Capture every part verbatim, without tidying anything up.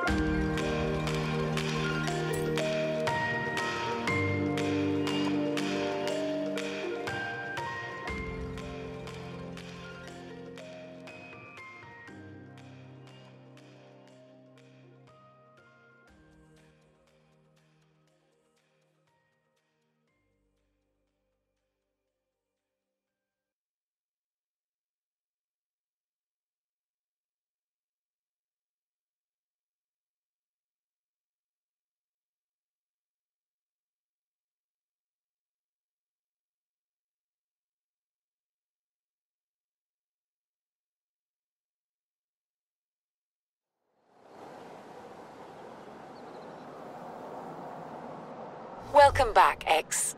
Welcome back, X.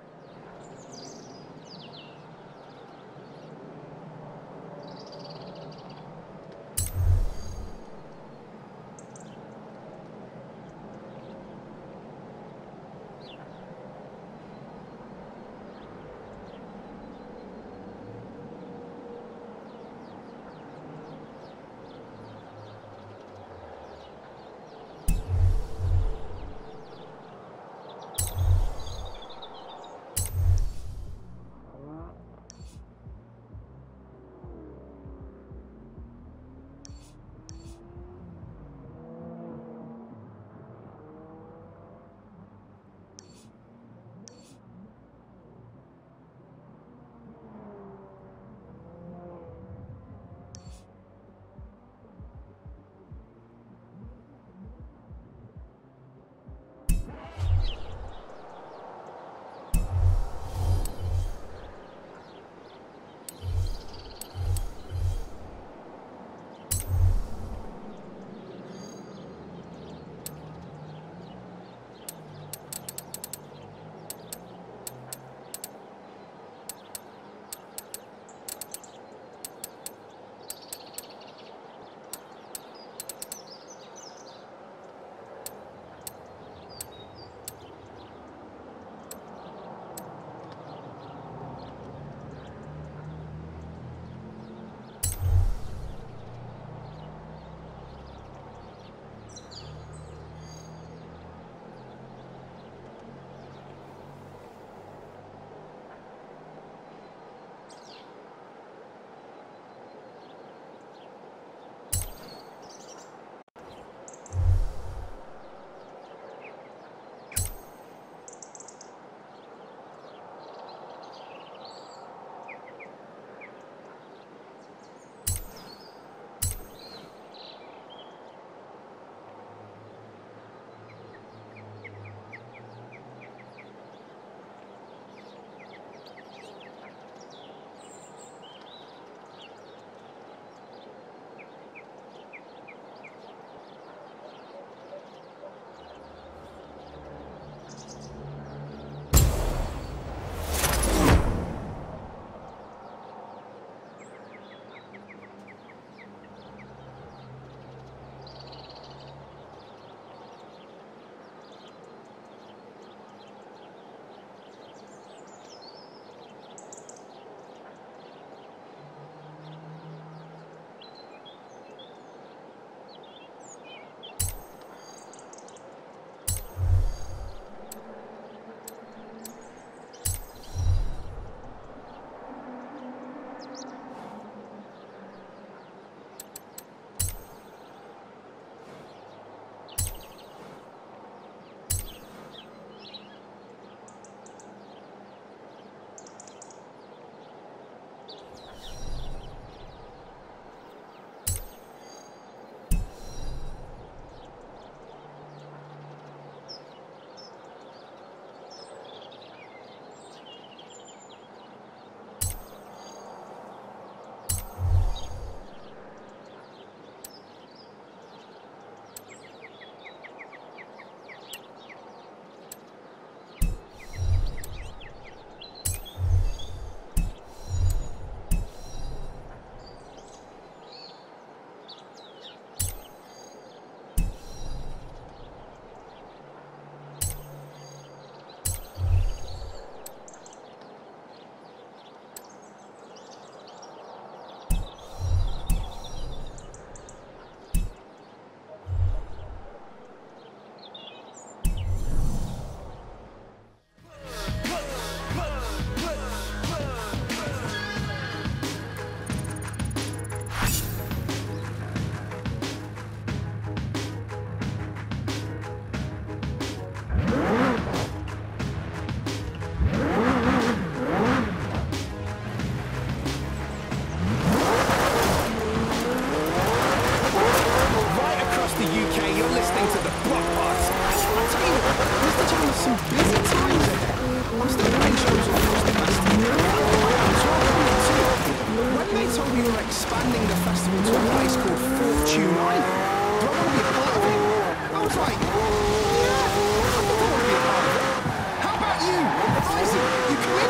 told me you were expanding the festival to a place called Fortune Island. Do I want to be a part of it? I was like, yeah, I think I want to be a part of it. How about you, Isaac? You coming?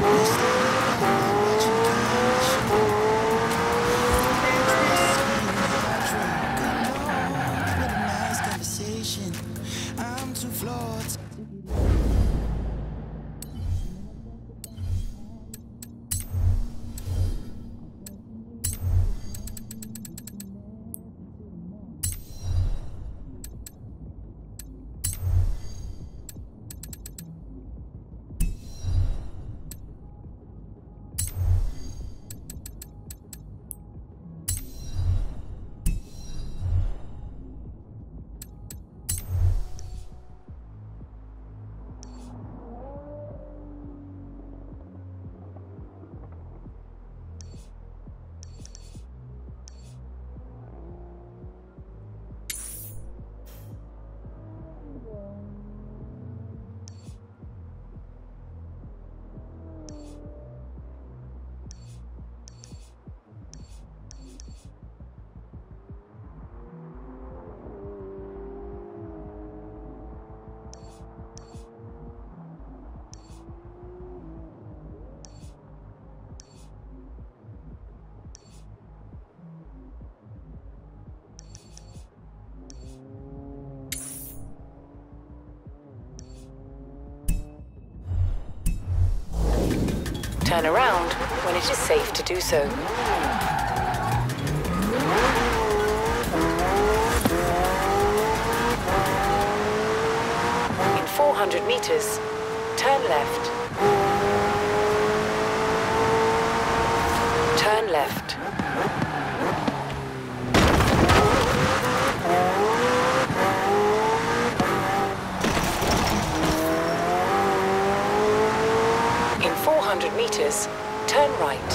I'm too flawed. Turn around when it is safe to do so. In four hundred meters, turn left. Turn left. four hundred meters, turn right.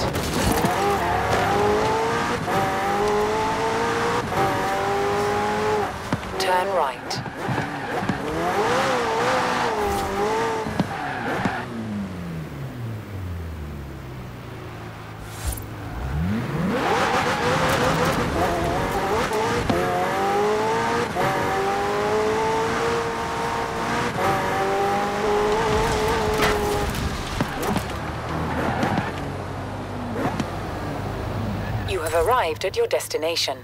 Turn right. You have arrived at your destination.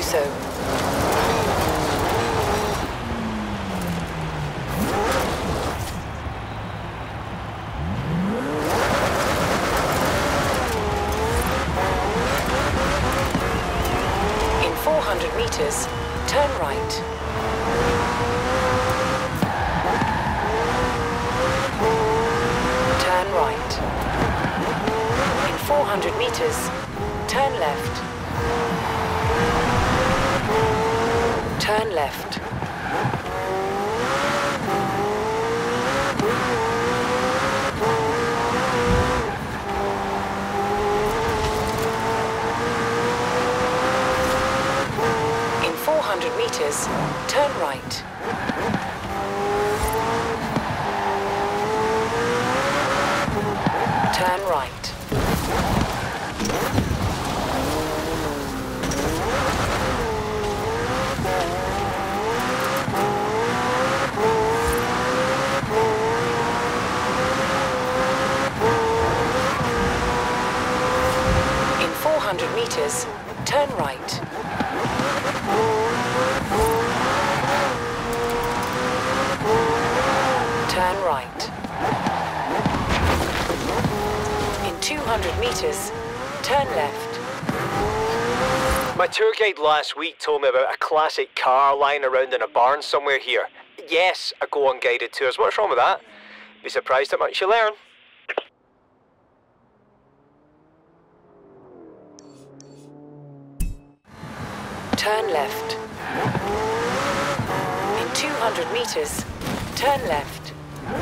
so. In four hundred meters, turn right. Turn right. In four hundred meters, turn left. Turn left. In four hundred meters, turn right. Turn right. In four hundred meters, turn right. Turn right. In two hundred meters, turn left. My tour guide last week told me about a classic car lying around in a barn somewhere here. Yes, I go on guided tours. What's wrong with that? Be surprised how much you learn. Turn left. In two hundred meters, turn left.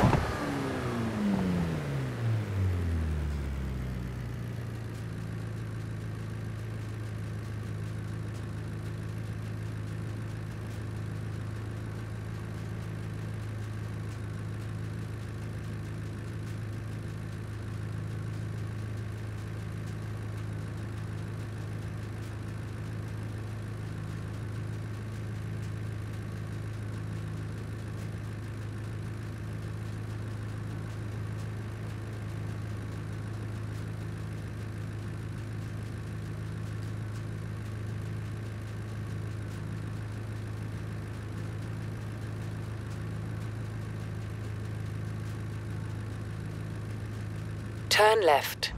Turn left.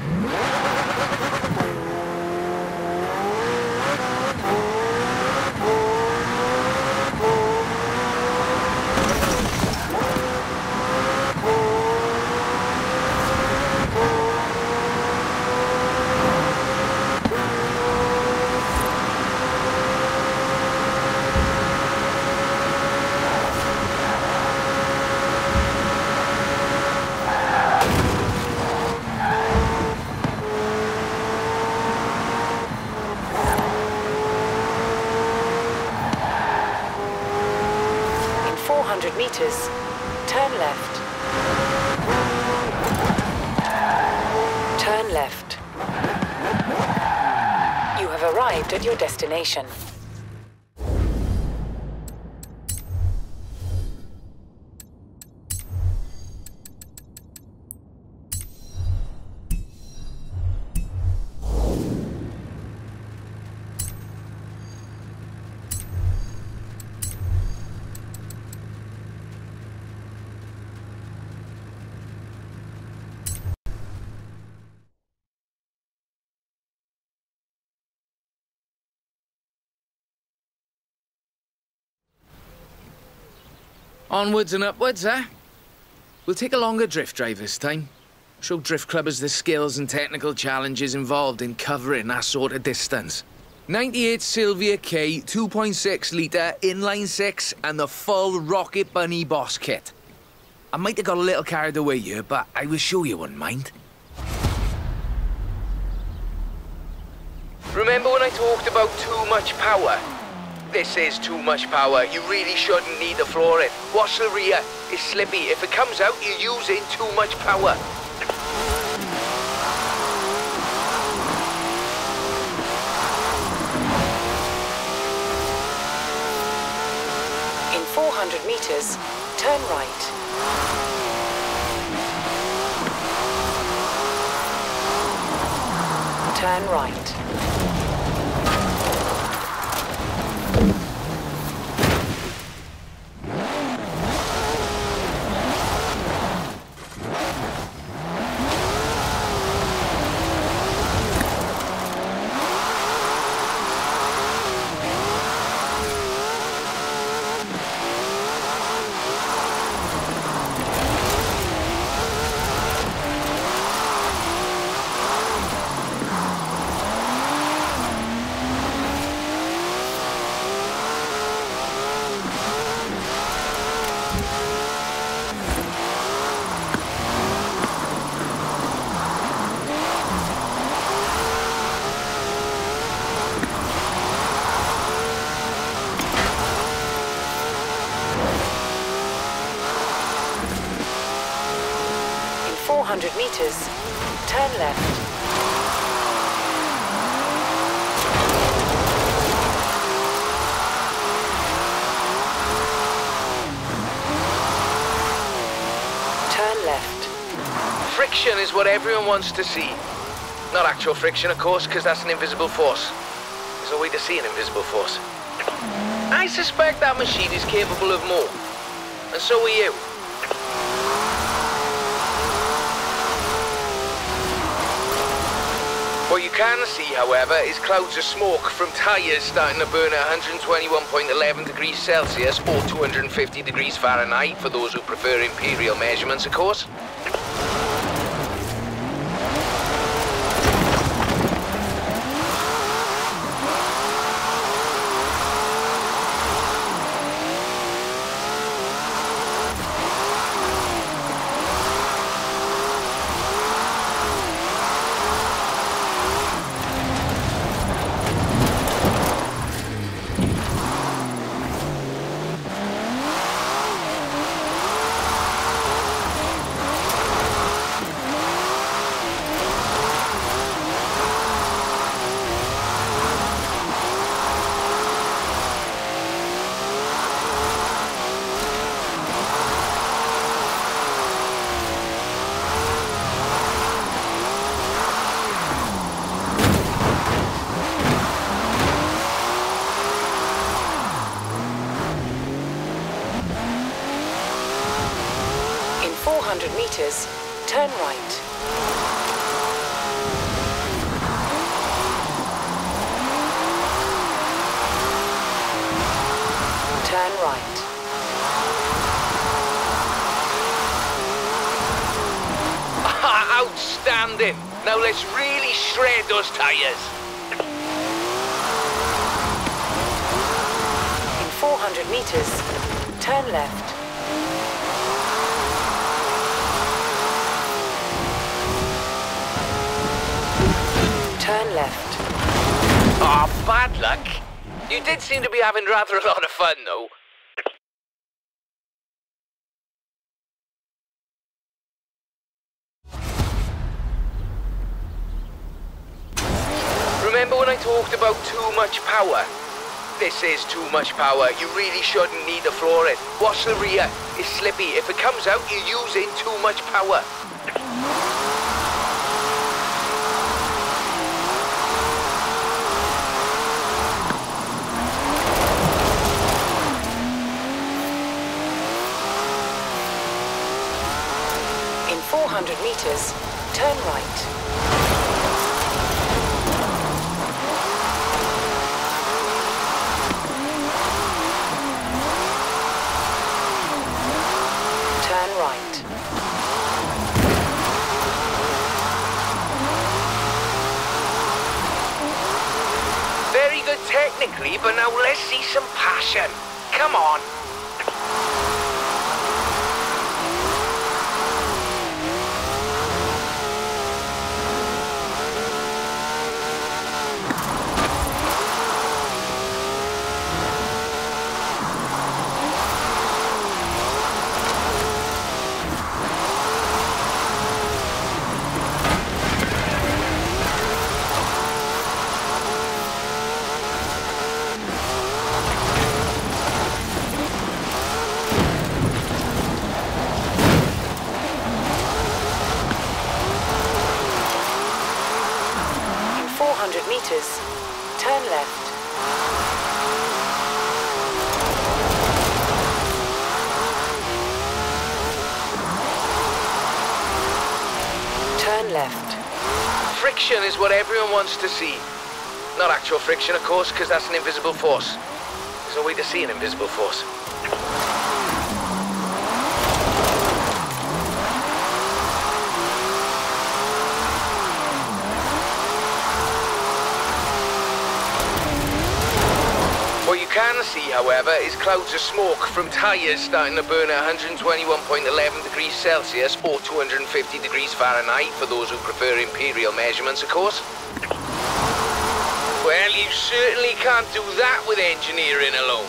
four hundred meters, turn left. Turn left. You have arrived at your destination. Onwards and upwards, eh? We'll take a longer drift drive this time. Show drift clubbers the skills and technical challenges involved in covering that sort of distance. ninety-eight Sylvia K, two point six litre, inline six, and the full Rocket Bunny boss kit. I might have got a little carried away here, but I will show you wouldn't mind. Remember when I talked about too much power? This is too much power. You really shouldn't need the flooring. Watch the rear. It's slippy. If it comes out, you're using too much power. In four hundred meters, turn right. Turn right. hundred meters, turn left. Turn left. Friction is what everyone wants to see. Not actual friction, of course, because that's an invisible force. There's a way to see an invisible force. I suspect that machine is capable of more. And so are you. What you can see, however, is clouds of smoke from tyres starting to burn at one hundred twenty-one point one one degrees Celsius or two hundred fifty degrees Fahrenheit for those who prefer imperial measurements, of course. four hundred meters, turn right. Turn right. Outstanding! Now let's really shred those tyres. In four hundred meters, turn left. Turn left. Ah, oh, bad luck. You did seem to be having rather a lot of fun, though. Remember when I talked about too much power? This is too much power. You really shouldn't need to floor it. Watch the rear. It's slippy. If it comes out, you're using too much power. four hundred meters, turn right. Turn right. Very good technically, but now let's see some passion. Come on. four hundred meters, turn left. Turn left. Friction is what everyone wants to see. Not actual friction, of course, because that's an invisible force. There's a way to see an invisible force. What you can see, however, is clouds of smoke from tyres starting to burn at one hundred twenty-one point one one degrees Celsius or two hundred fifty degrees Fahrenheit for those who prefer imperial measurements, of course. Well, you certainly can't do that with engineering alone.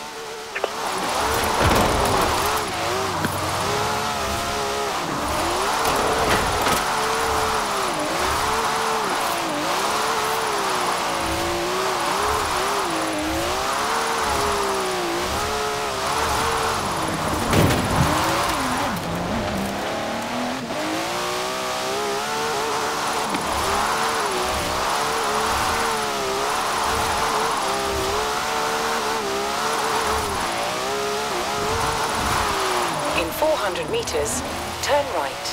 hundred meters, turn right.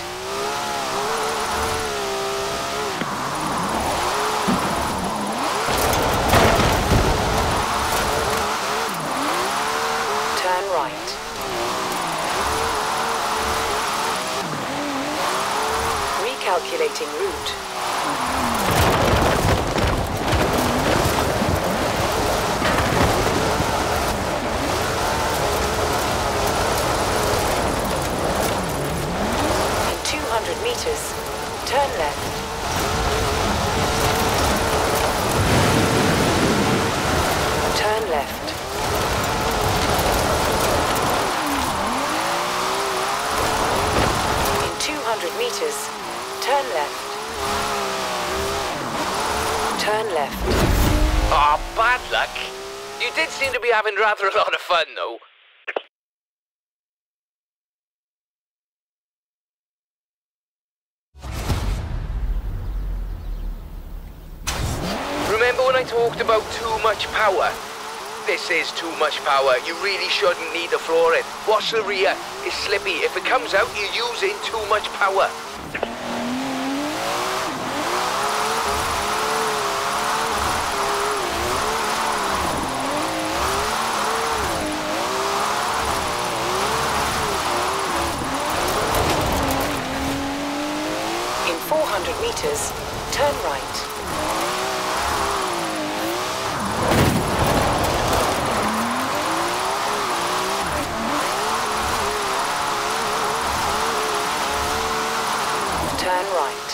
Turn right. Recalculating route. Meters. Turn left. Turn left. In two hundred meters, turn left. Turn left. Ah, oh, bad luck. You did seem to be having rather a lot of fun, though. Remember when I talked about too much power? This is too much power. You really shouldn't need to floor it. Watch the rear. It's slippy. If it comes out, you're using too much power. In four hundred meters, turn right. Turn right.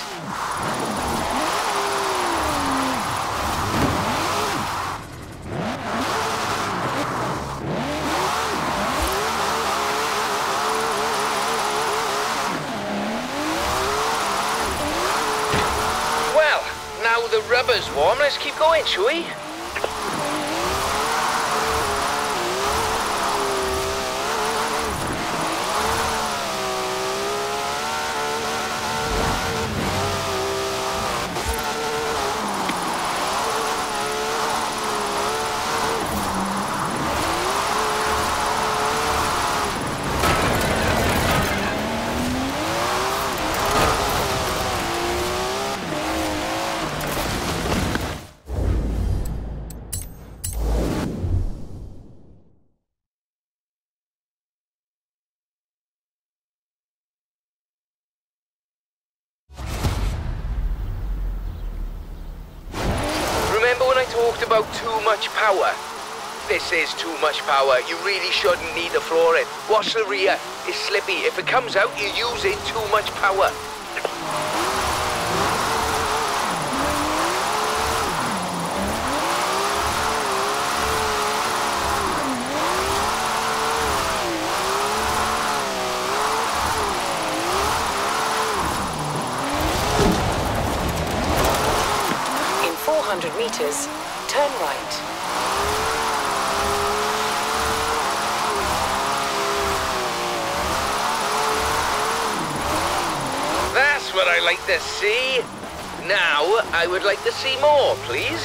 Well, now the rubber's warm, let's keep going, shall we? Talked about too much power. This is too much power. You really shouldn't need to floor it. Watch the rear. It's slippy. If it comes out, you're using too much power. In four hundred meters, turn right. That's what I like to see. Now, I would like to see more, please.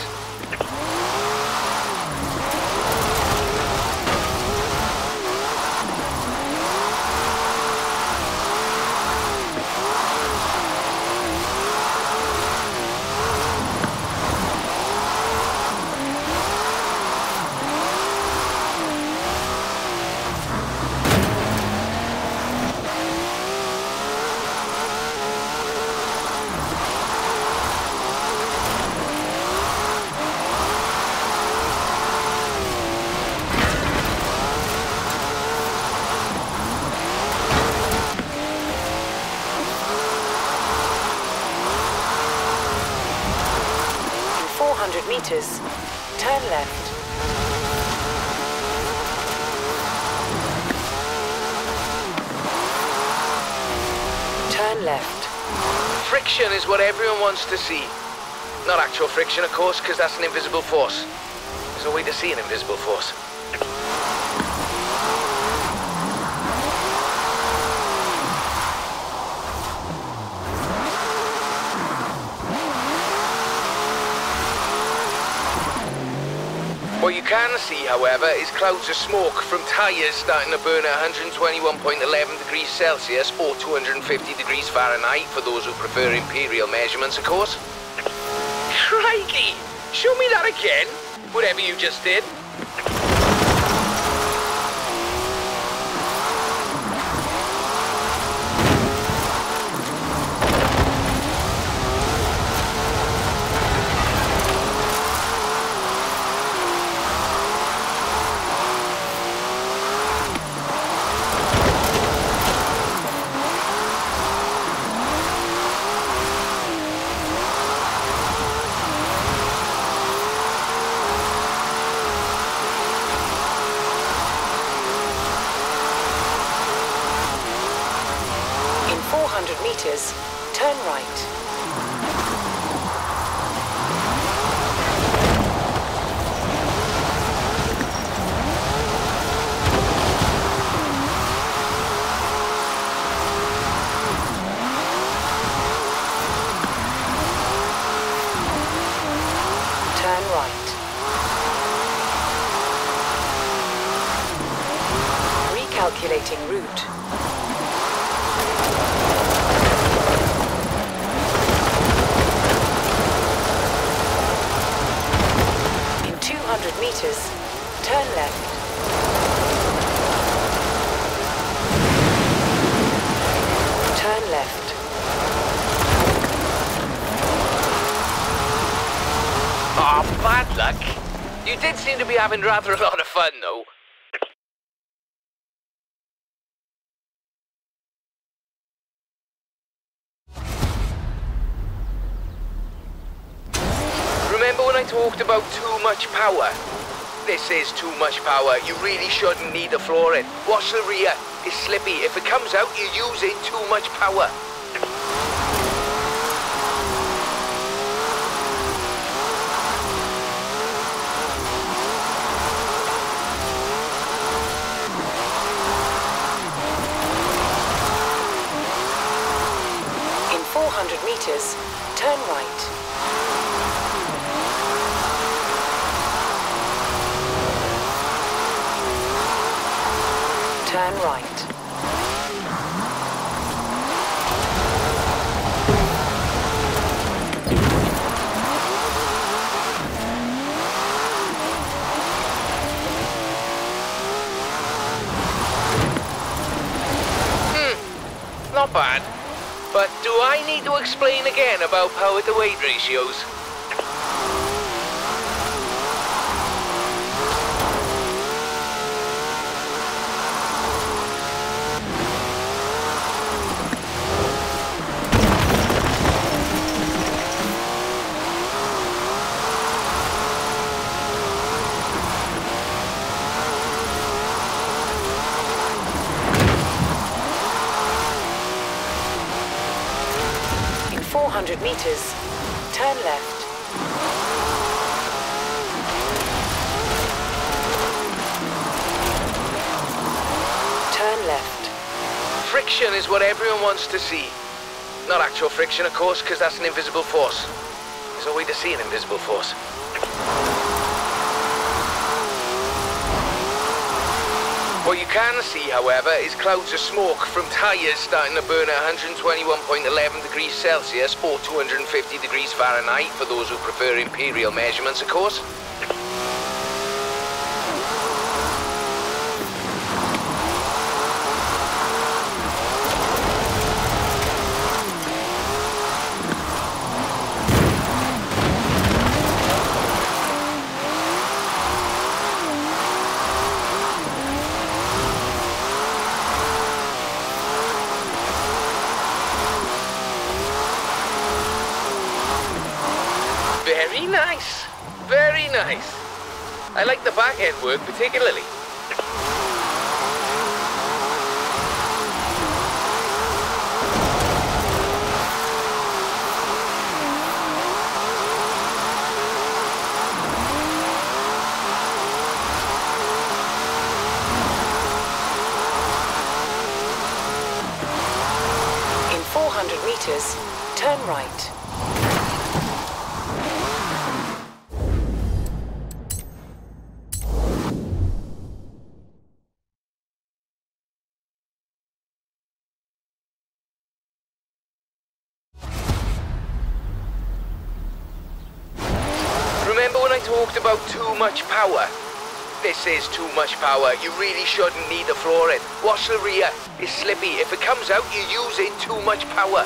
four hundred meters, turn left. Turn left. Friction is what everyone wants to see. Not actual friction, of course, because that's an invisible force. There's a way to see an invisible force. Boy, What you can see, however, is clouds of smoke from tyres starting to burn at one hundred twenty-one point one one degrees Celsius or two hundred fifty degrees Fahrenheit for those who prefer imperial measurements, of course. Crikey! Show me that again, whatever you just did. four hundred meters, turn right. Turn right. Recalculating route. two hundred meters, turn left. Turn left. Oh, bad luck. You did seem to be having rather a lot of fun, though. Remember when I talked about too much power? This is too much power. You really shouldn't need the flooring. Watch the rear. It's slippy. If it comes out, you're using too much power. In four hundred meters, turn right. Turn right. Hmm, not bad. But do I need to explain again about power to weight ratios? four hundred meters, turn left. Turn left. Friction is what everyone wants to see. Not actual friction, of course, because that's an invisible force. There's no way to see an invisible force. What you can see, however, is clouds of smoke from tyres starting to burn at one hundred twenty-one point one one degrees Celsius or two hundred fifty degrees Fahrenheit for those who prefer imperial measurements, of course. Very nice. Very nice. I like the back end work particularly. In four hundred meters, turn right. talked about too much power. This is too much power. You really shouldn't need the flooring. Watch the rear. It's slippy. If it comes out, you're using too much power.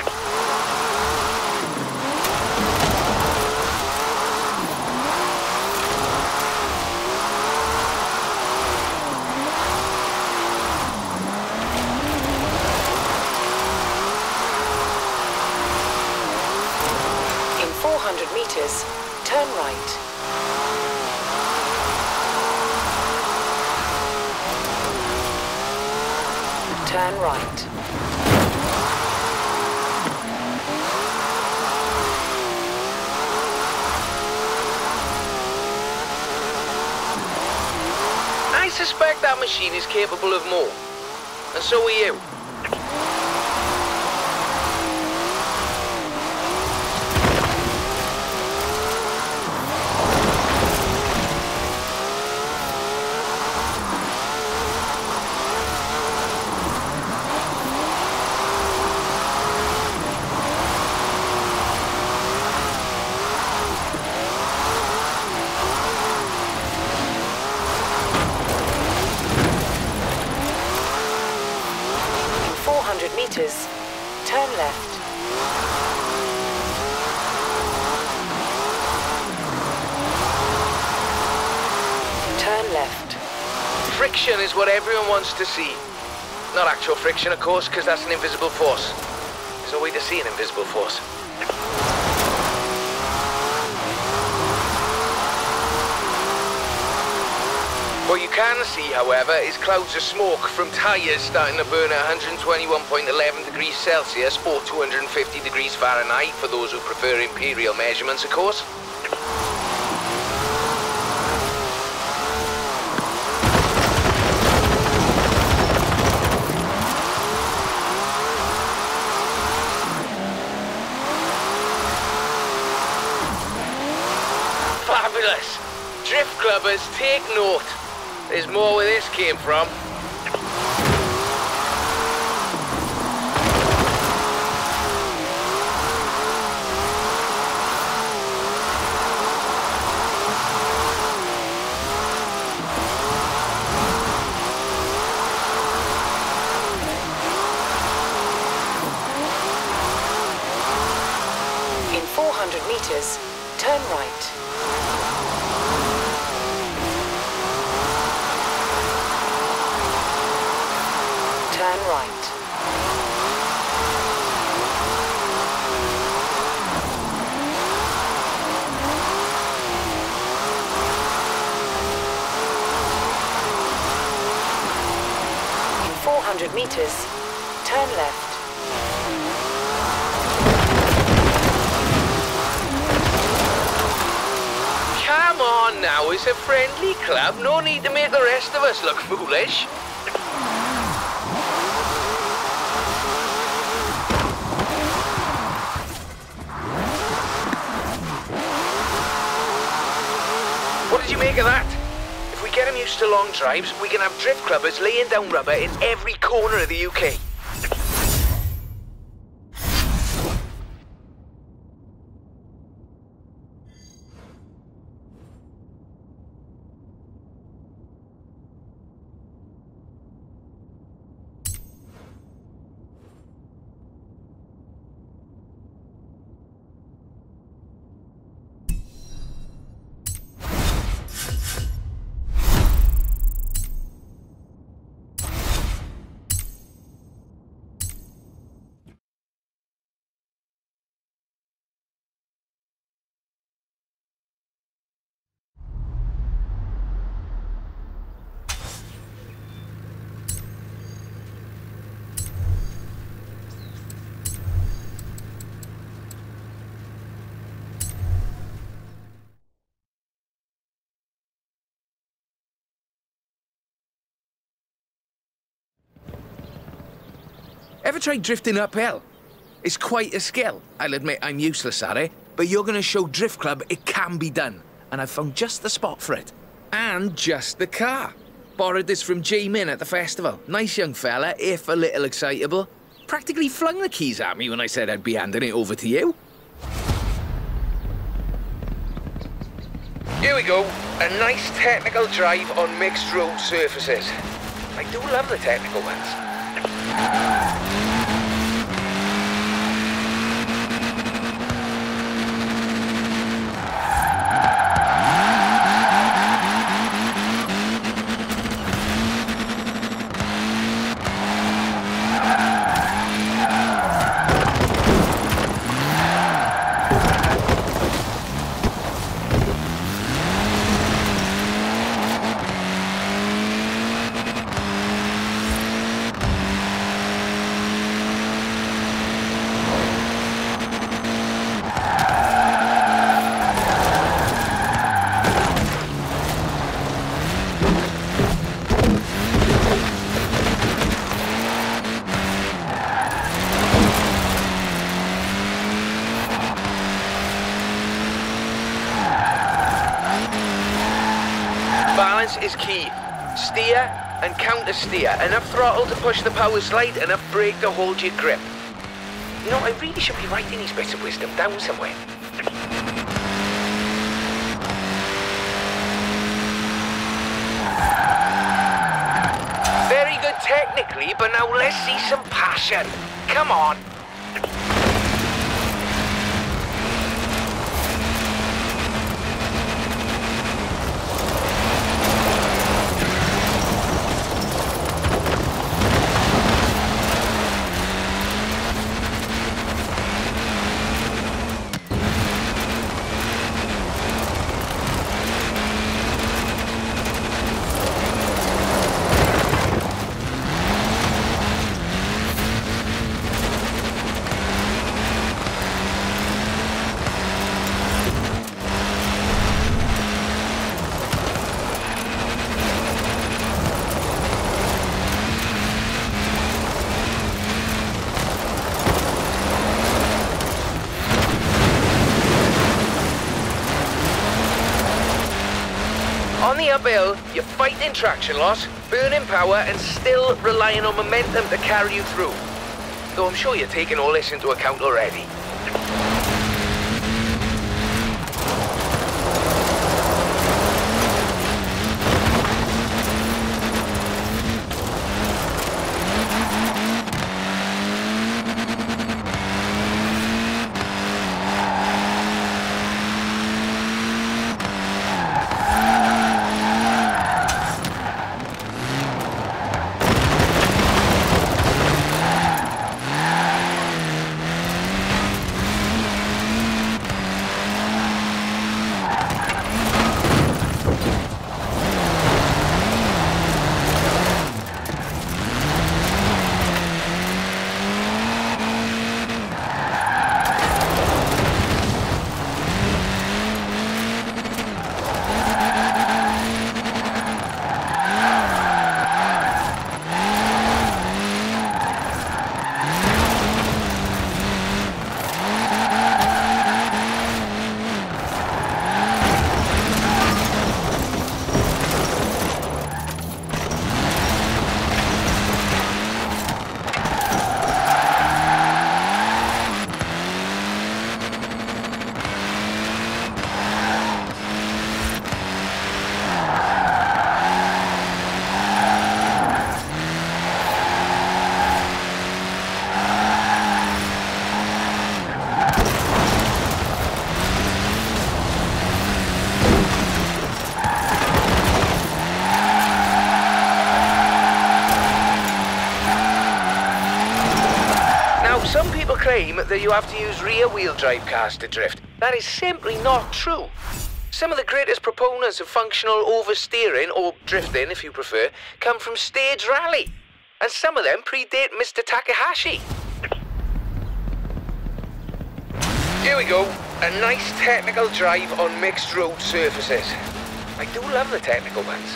four hundred meters, turn right. Turn right. I suspect that machine is capable of more. And so are you. four hundred meters, turn left. Turn left. Friction is what everyone wants to see. Not actual friction, of course, because that's an invisible force. There's no way to see an invisible force. What you can see, however, is clouds of smoke from tyres starting to burn at one hundred twenty-one point one one degrees Celsius or two hundred fifty degrees Fahrenheit for those who prefer imperial measurements, of course. Fabulous! Drift clubbers, take note. There's more where this came from. In four hundred meters, turn right. Turn right. In four hundred meters, turn left. Come on now, it's a friendly club. No need to make the rest of us look foolish. What did you make of that? If we get them used to long drives, we can have drift clubbers laying down rubber in every corner of the U K. Ever tried drifting uphill? It's quite a skill. I'll admit I'm useless at it, but you're going to show Drift Club it can be done. And I've found just the spot for it. And just the car. Borrowed this from J Min at the festival. Nice young fella, if a little excitable. Practically flung the keys at me when I said I'd be handing it over to you. Here we go. A nice technical drive on mixed road surfaces. I do love the technical ones. Balance is key. Steer and counter steer. Enough throttle to push the power slide, enough brake to hold your grip. You know, I really should be writing these bits of wisdom down somewhere. Very good technically, but now let's see some passion. Come on. On the uphill, you're fighting traction loss, burning power, and still relying on momentum to carry you through. Though I'm sure you're taking all this into account already. Some people claim that you have to use rear-wheel drive cars to drift. That is simply not true. Some of the greatest proponents of functional oversteering, or drifting if you prefer, come from stage rally. And some of them predate Mister Takahashi. Here we go. A nice technical drive on mixed road surfaces. I do love the technical ones.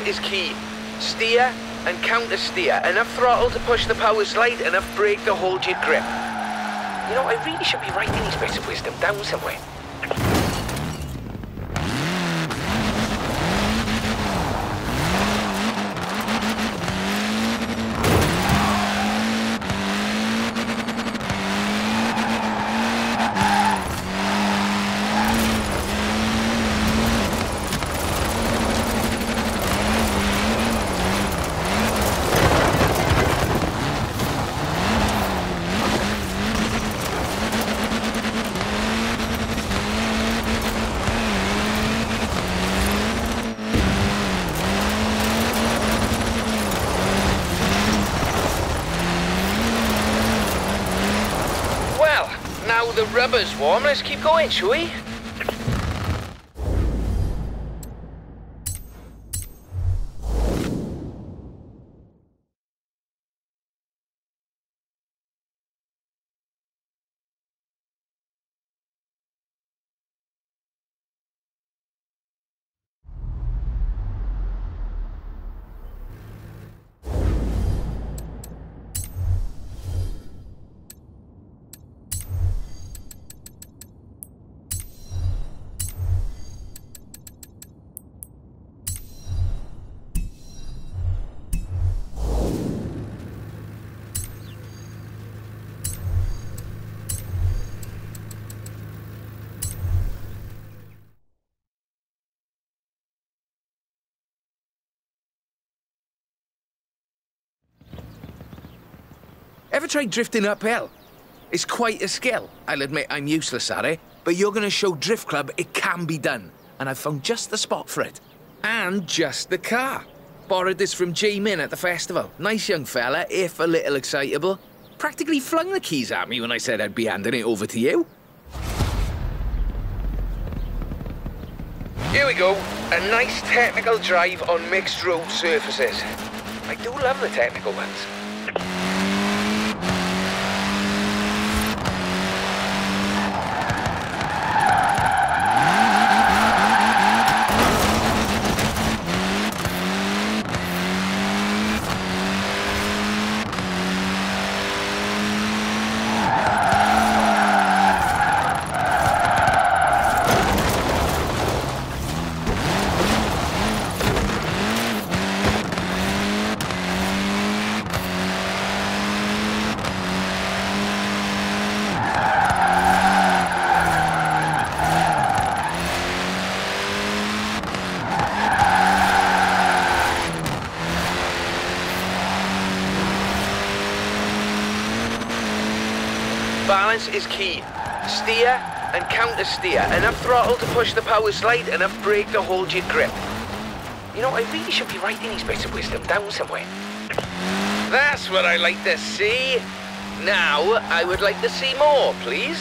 Balance is key. Steer and counter-steer. Enough throttle to push the power slide, enough brake to hold your grip. You know, I really should be writing these bits of wisdom down somewhere. Now the rubber's warm, let's keep going, shall we? Ever tried drifting uphill? It's quite a skill. I'll admit I'm useless at it, but you're going to show Drift Club it can be done. And I've found just the spot for it. And just the car. Borrowed this from J-Min at the festival. Nice young fella, if a little excitable. Practically flung the keys at me when I said I'd be handing it over to you. Here we go. A nice technical drive on mixed road surfaces. I do love the technical ones. Balance is key. Steer and counter-steer. Enough throttle to push the power slide, enough brake to hold your grip. You know, I really should be writing these bits of wisdom down somewhere. That's what I like to see. Now, I would like to see more, please.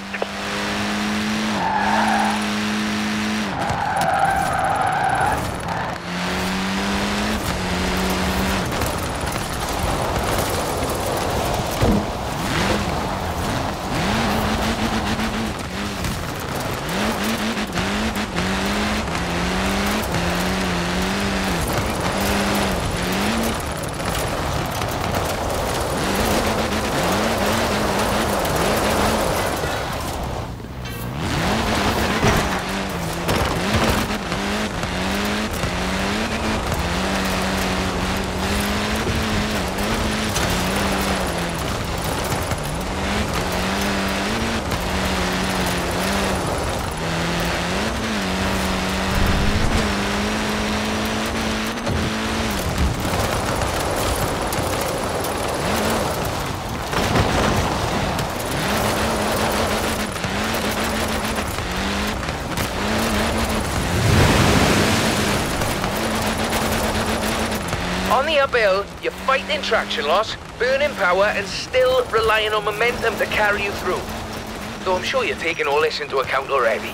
On the uphill, you're fighting traction loss, burning power, and still relying on momentum to carry you through. Though I'm sure you're taking all this into account already.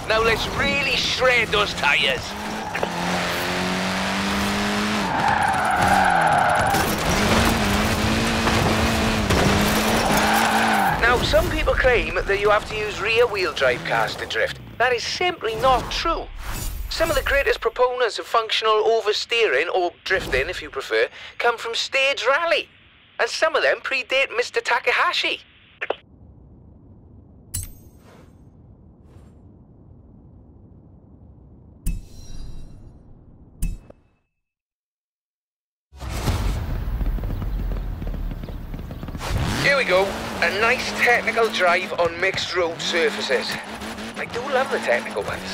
Now let's really shred those tires. Now, some people claim that you have to use rear-wheel drive cars to drift. That is simply not true. Some of the greatest proponents of functional oversteering, or drifting if you prefer, come from Stage Rally. And some of them predate Mister Takahashi. Here we go, a nice technical drive on mixed road surfaces. I do love the technical ones.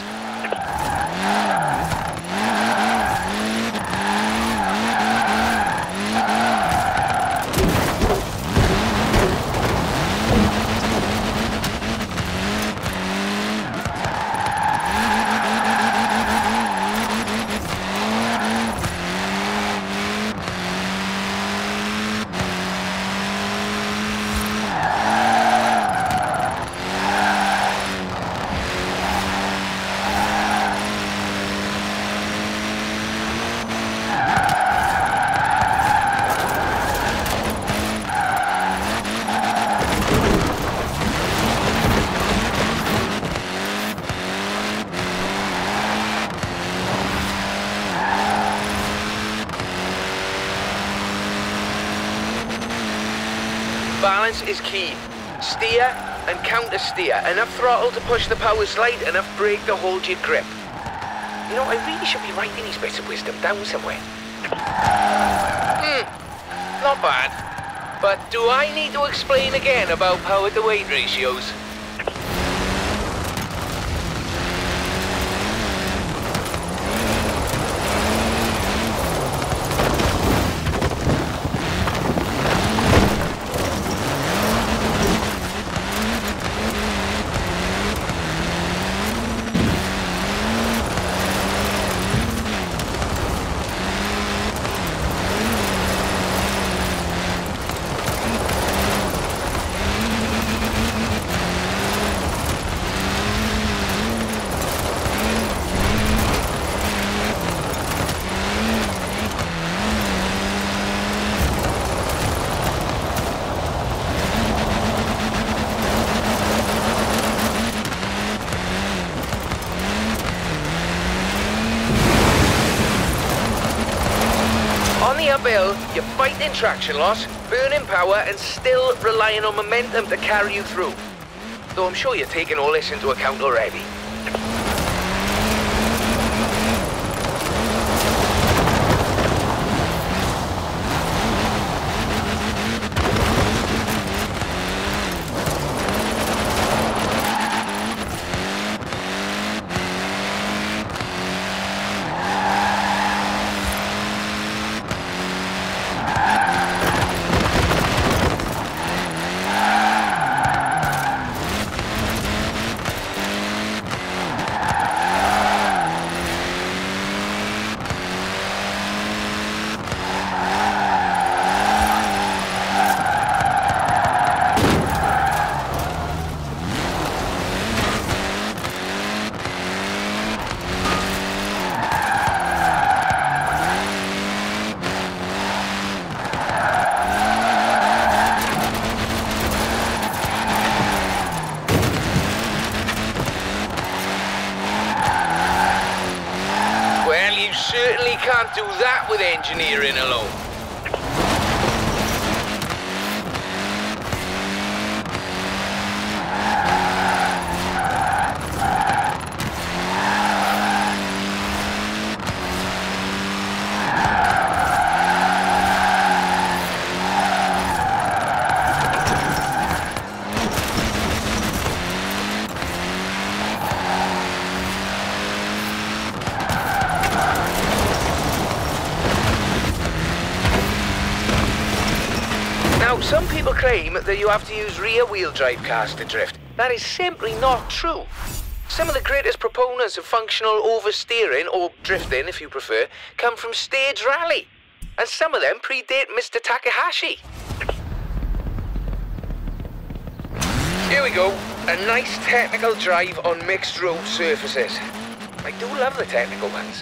Balance is key. Steer and counter steer. Enough throttle to push the power slide, enough brake to hold your grip. You know, I really should be writing these bits of wisdom down somewhere. Hmm, not bad. But do I need to explain again about power to weight ratios? Uphill, you're fighting traction loss, burning power, and still relying on momentum to carry you through. Though I'm sure you're taking all this into account already. Certainly can't do that with engineering alone. Now, some people claim that you have to use rear-wheel drive cars to drift. That is simply not true. Some of the greatest proponents of functional oversteering, or drifting if you prefer, come from Stage Rally. And some of them predate Mister Takahashi. Here we go, a nice technical drive on mixed road surfaces. I do love the technical ones.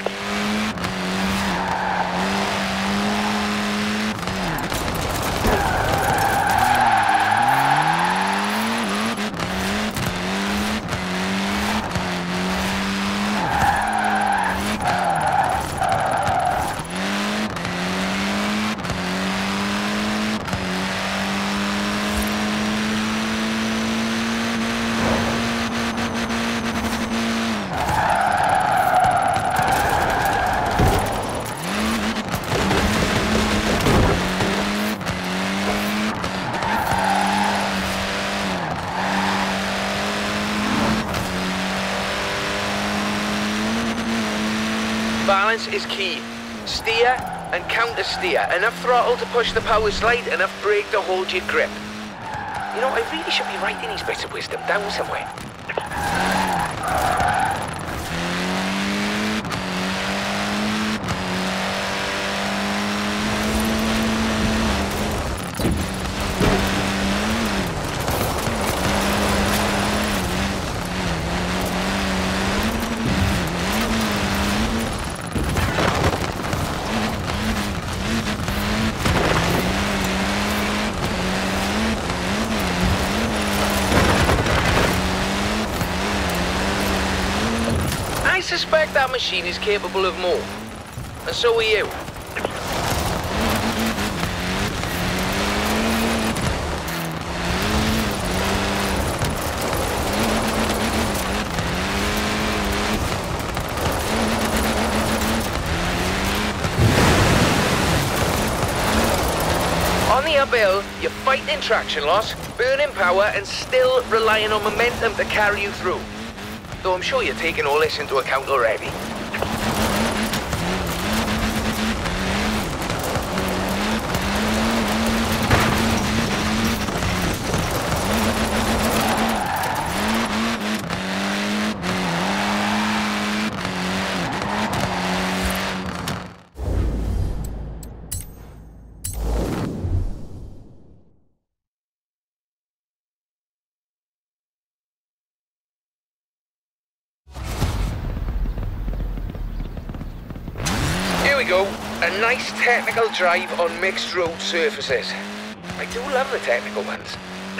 Balance is key. Steer and counter steer. Enough throttle to push the power slide, enough brake to hold your grip. You know, I really should be writing these bits of wisdom down somewhere. I suspect that machine is capable of more. And so are you. On the uphill, you're fighting traction loss, burning power, and still relying on momentum to carry you through. Though I'm sure you're taking all this into account already. Here we go, a nice technical drive on mixed road surfaces. I do love the technical ones.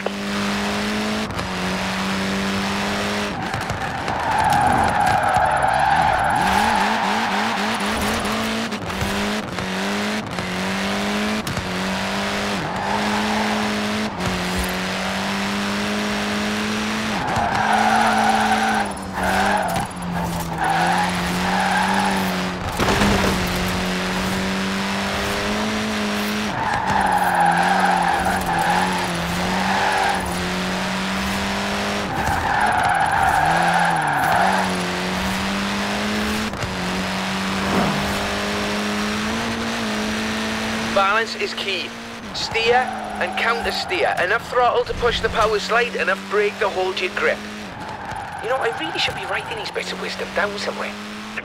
Balance is key. Steer and counter steer. Enough throttle to push the power slide, enough brake to hold your grip. You know, I really should be writing these bits of wisdom down somewhere.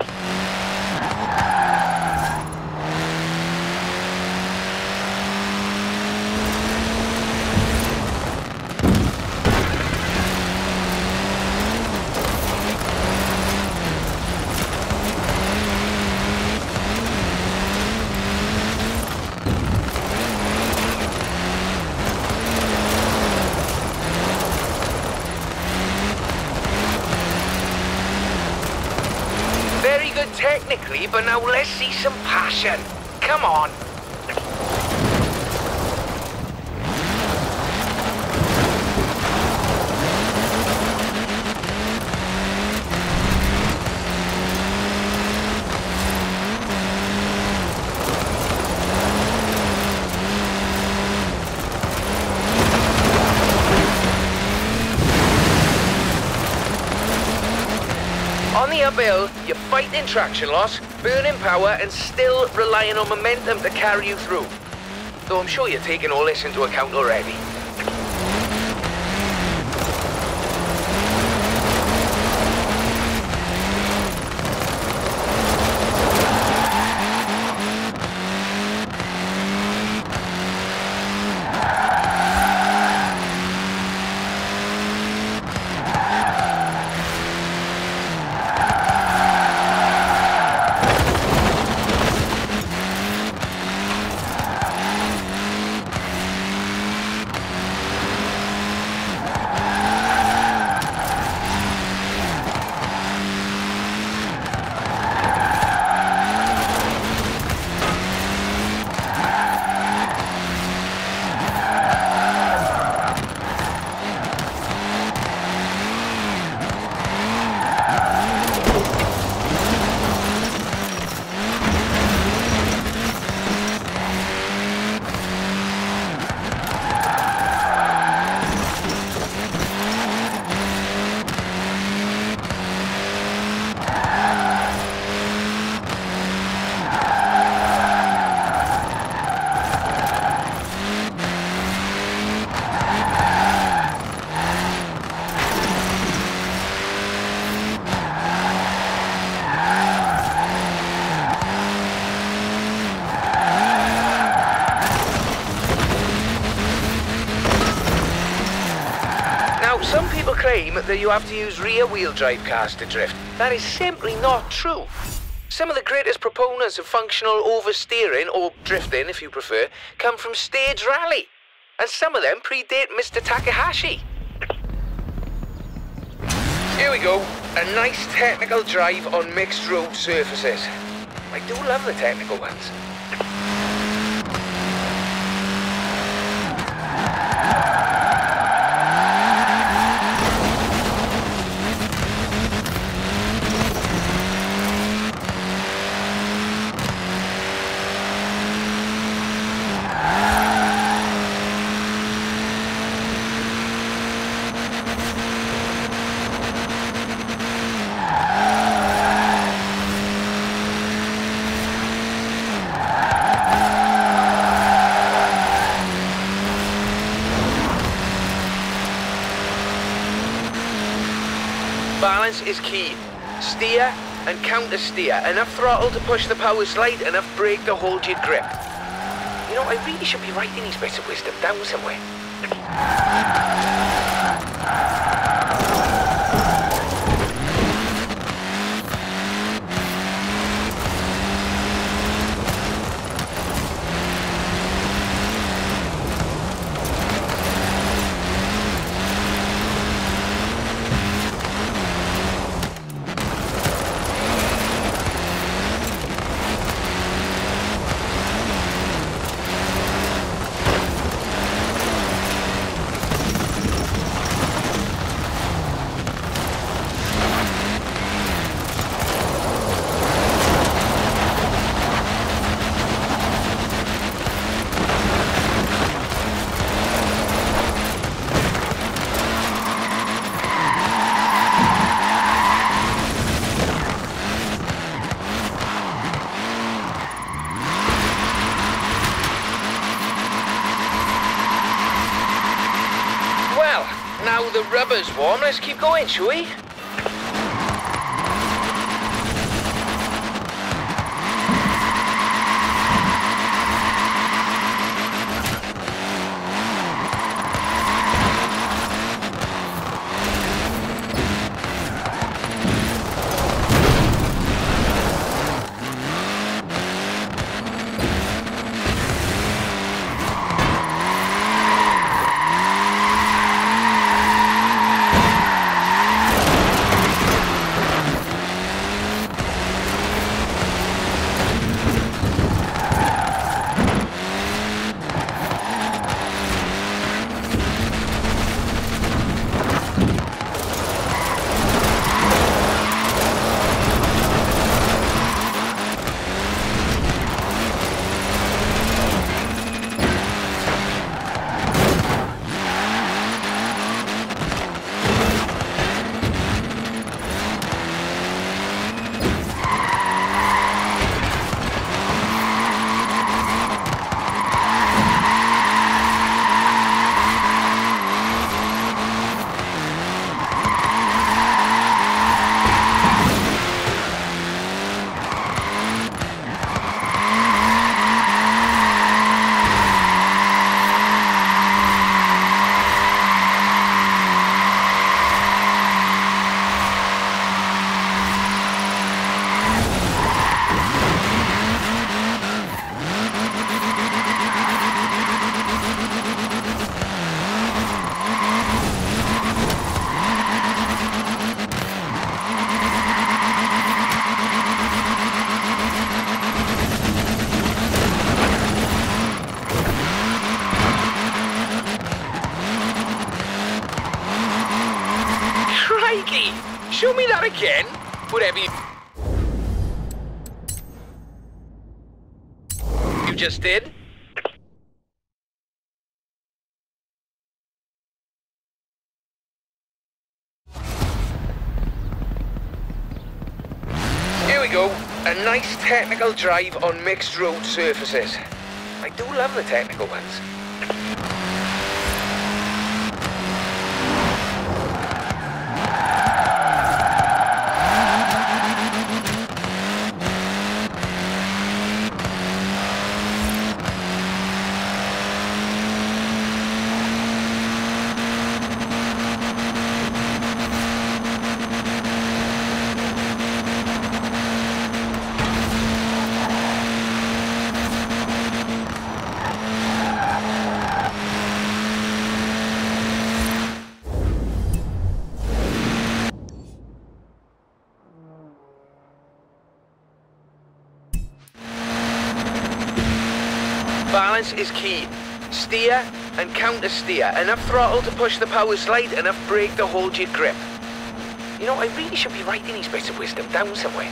Very good technically, but now let's see some passion. Come on. On the uphill, you're fighting traction loss, burning power, and still relying on momentum to carry you through. Though I'm sure you're taking all this into account already. claim that you have to use rear-wheel drive cars to drift. That is simply not true. Some of the greatest proponents of functional oversteering, or drifting if you prefer, come from stage rally. And some of them predate Mister Takahashi. Here we go. A nice technical drive on mixed road surfaces. I do love the technical ones. Balance is key. Steer and counter steer. Enough throttle to push the power slide, enough brake to hold your grip. You know, I really should be writing these bits of wisdom down somewhere. Now the rubber's warm, let's keep going, shall we? Show me that again, whatever you... You just did? Here we go, a nice technical drive on mixed road surfaces. I do love the technical ones. Balance is key. Steer and counter steer. Enough throttle to push the power slide, enough brake to hold your grip. You know, I really should be writing these bits of wisdom down somewhere.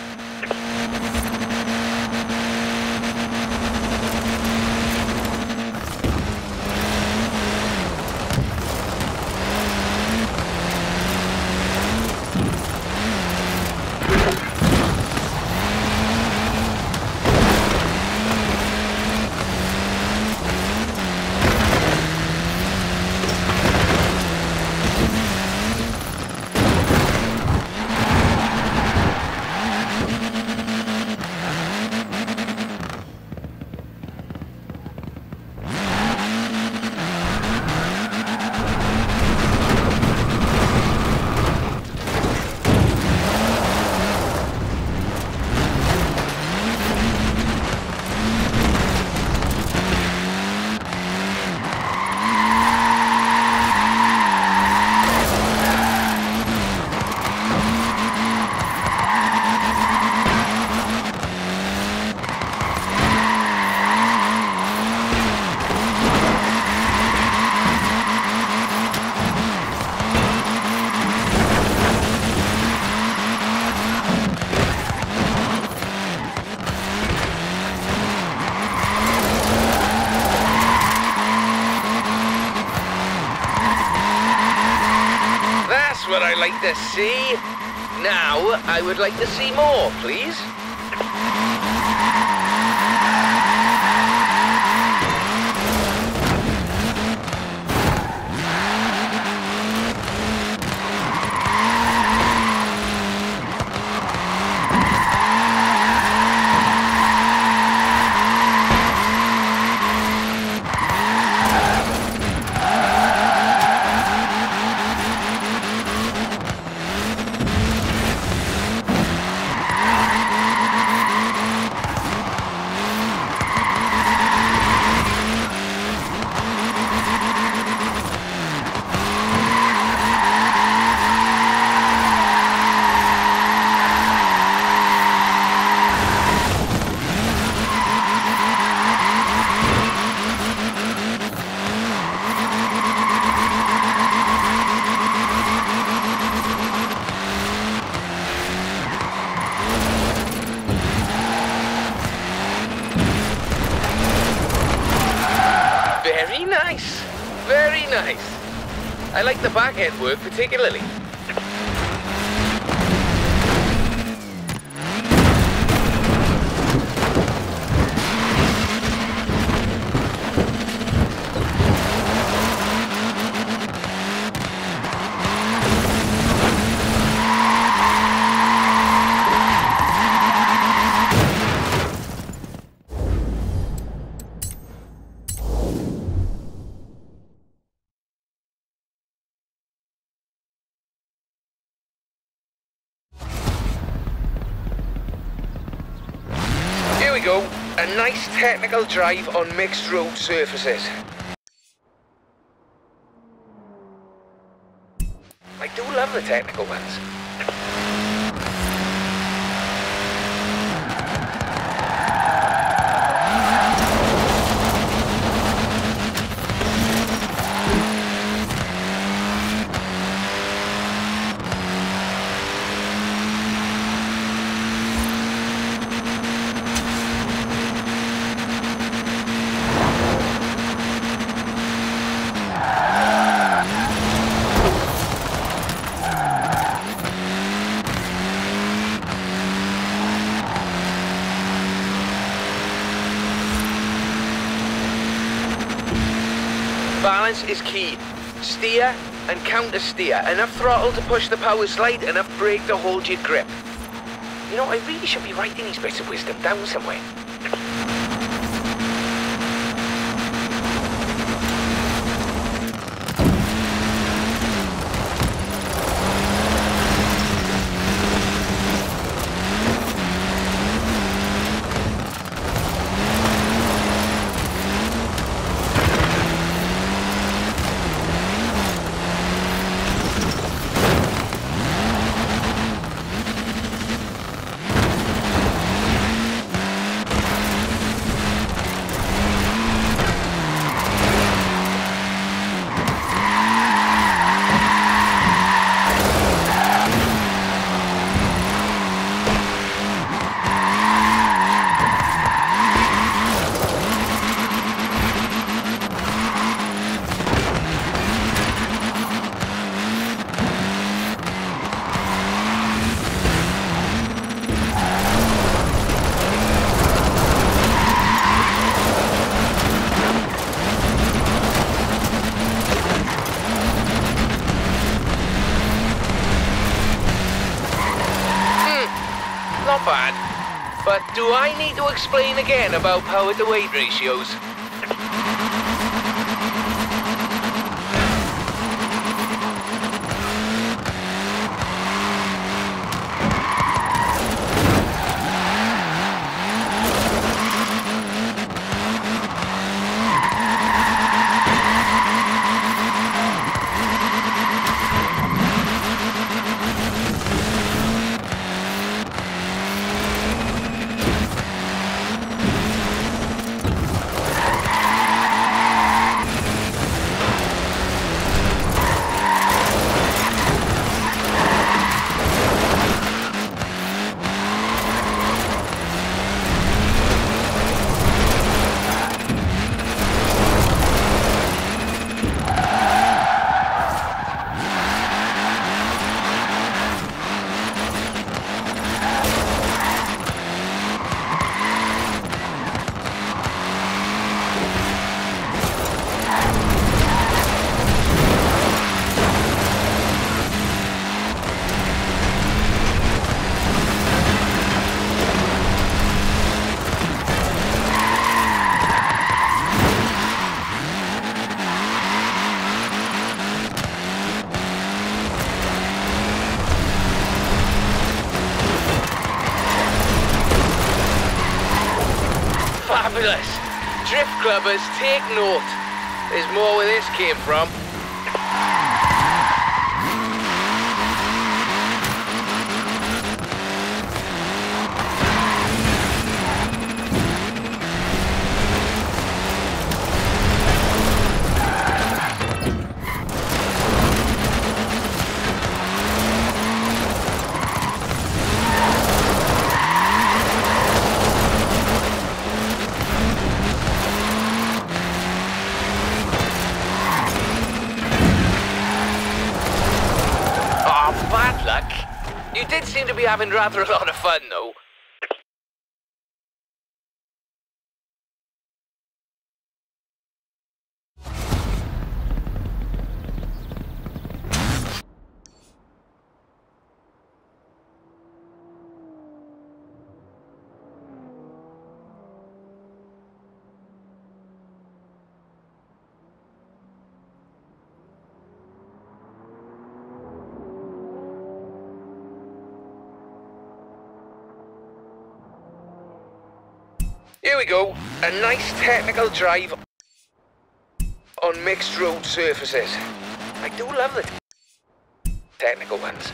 What I like to see. Now, I would like to see more, please. Very nice. Very nice. I like the back end work particularly. Here we go, a nice technical drive on mixed road surfaces. I do love the technical ones. Balance is key. Steer and counter steer. Enough throttle to push the power slide, enough brake to hold your grip. You know, I really should be writing these bits of wisdom down somewhere. Do I need to explain again about power to weight ratios? Fabulous! Drift clubbers, take note. There's more where this came from. You did seem to be having rather a lot of fun, though. Here we go, a nice technical drive on mixed road surfaces. I do love the technical ones.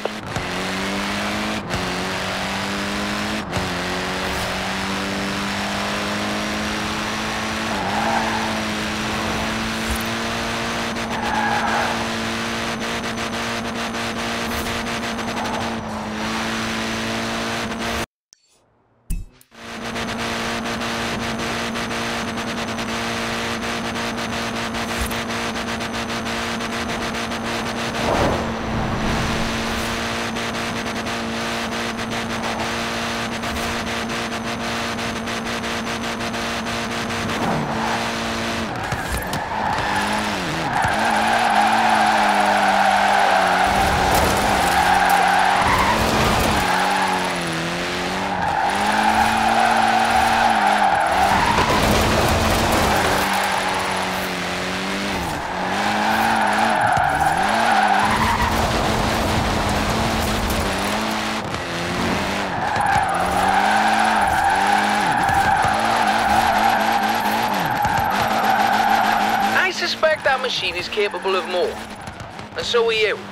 That machine is capable of more, and so are you.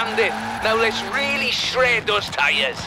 landing. Now let's really shred those tires.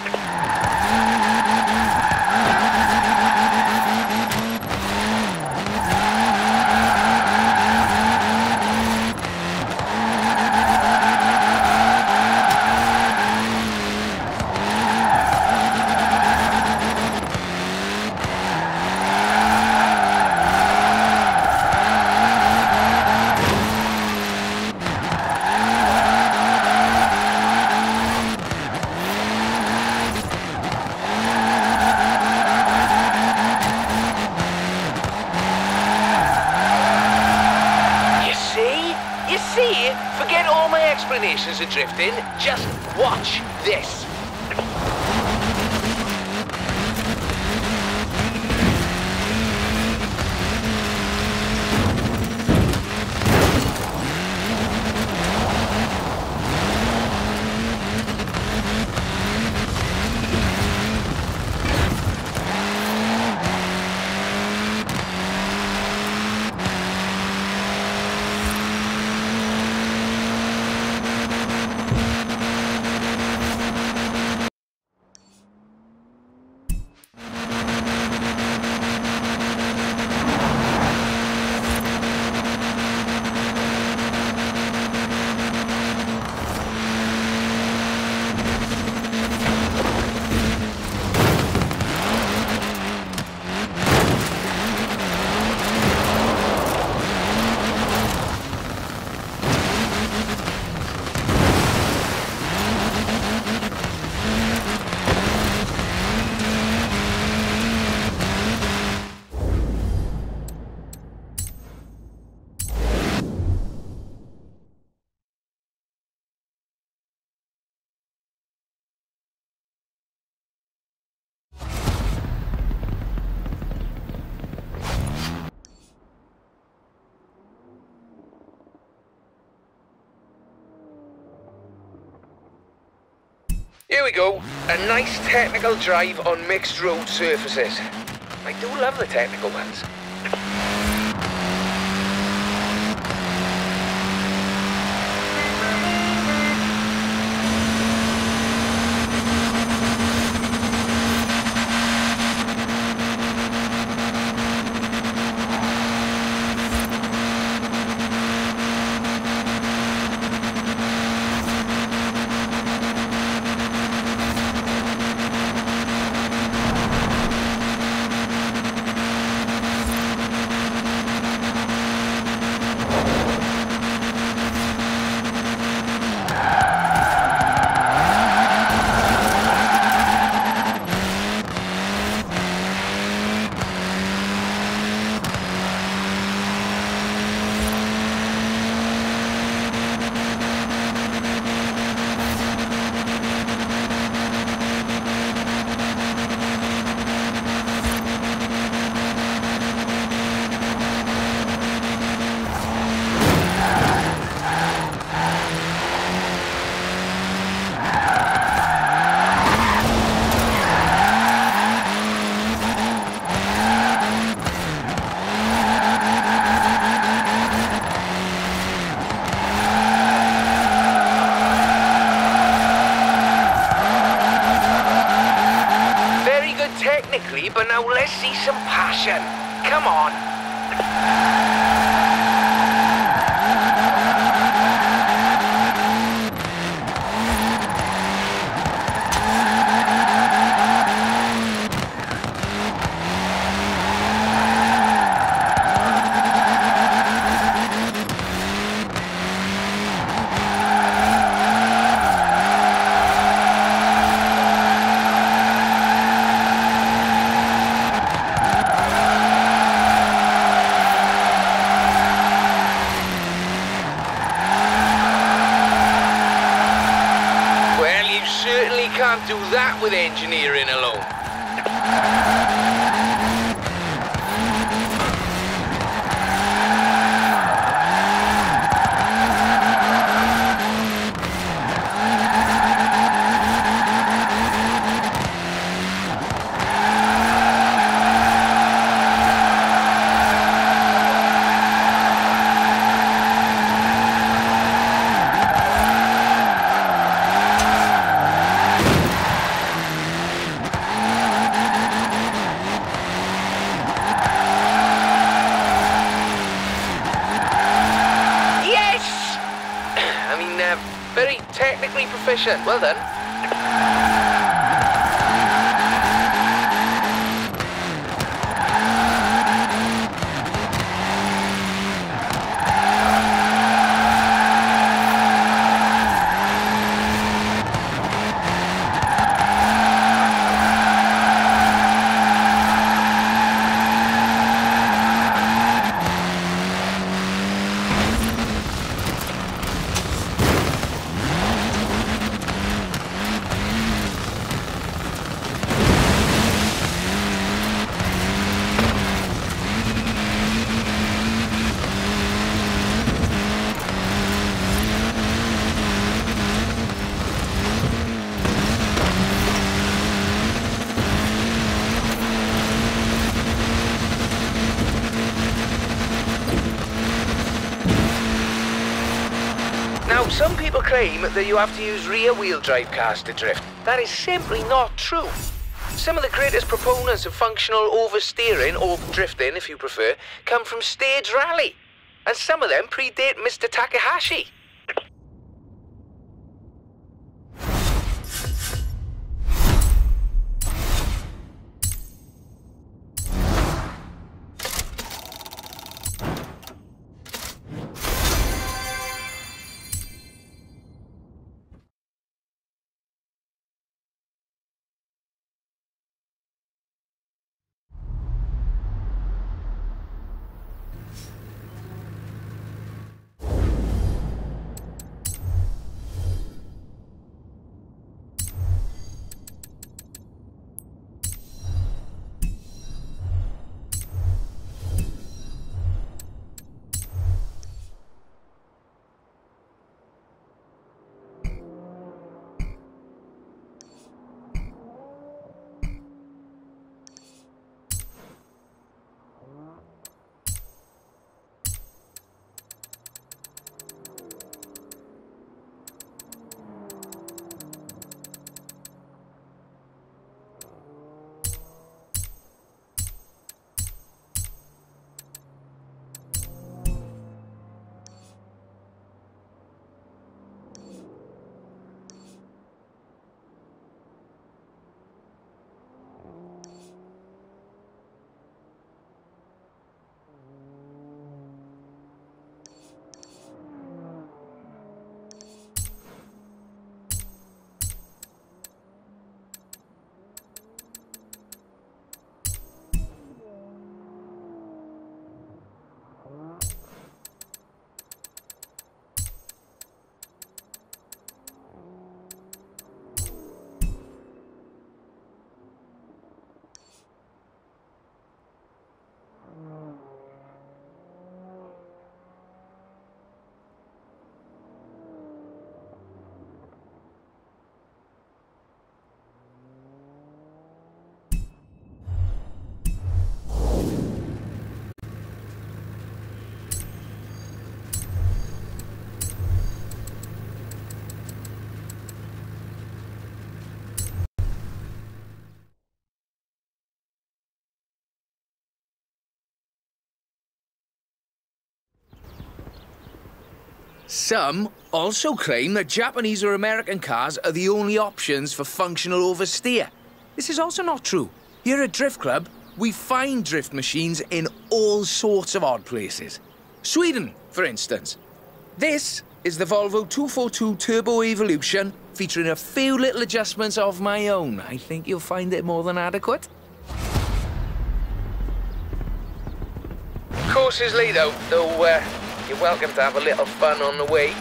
Forget all my explanations of drifting. Just watch this. Here we go, a nice technical drive on mixed road surfaces. I do love the technical ones. But now let's see some passion. Come on. Can't do that with engineering alone. mean, uh, very technically proficient. Well done. Now, some people claim that you have to use rear-wheel drive cars to drift. That is simply not true. Some of the greatest proponents of functional oversteering, or drifting if you prefer, come from stage rally. And some of them predate Mister Takahashi. Some also claim that Japanese or American cars are the only options for functional oversteer. This is also not true. Here at Drift Club, we find drift machines in all sorts of odd places. Sweden, for instance. This is the Volvo two forty-two Turbo Evolution, featuring a few little adjustments of my own. I think you'll find it more than adequate. Course is late out, though uh, you're welcome to have a little fun on the way.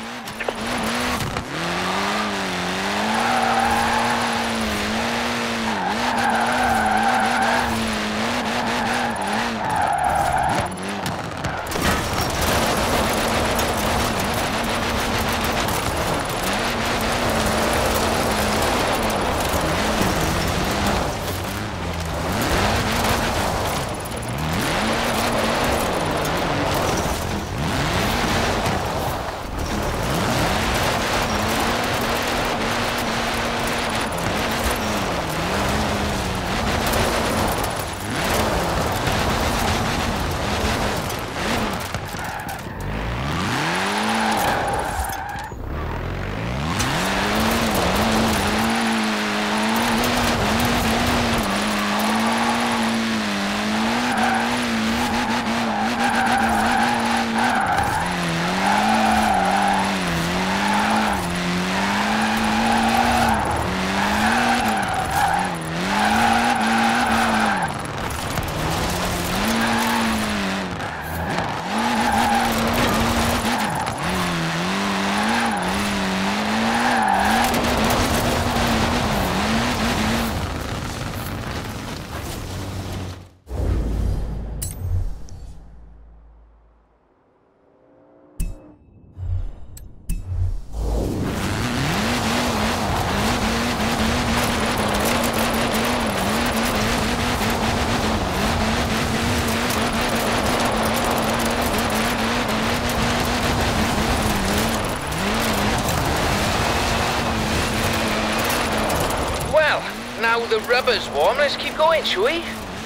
Now the rubber's warm, let's keep going, shall we?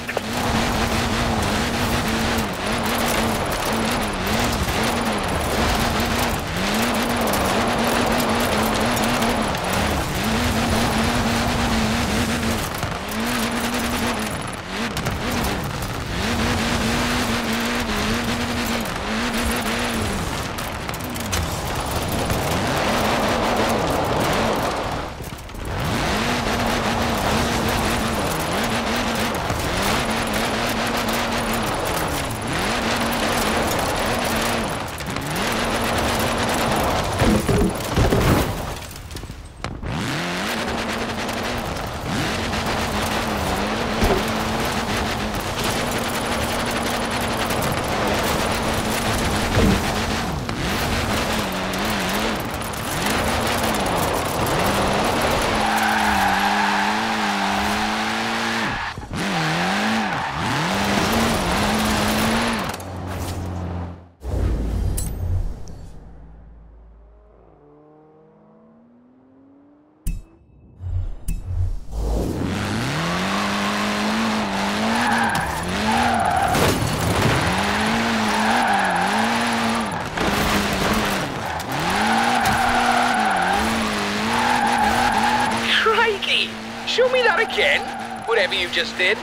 Show me that again, whatever you just did.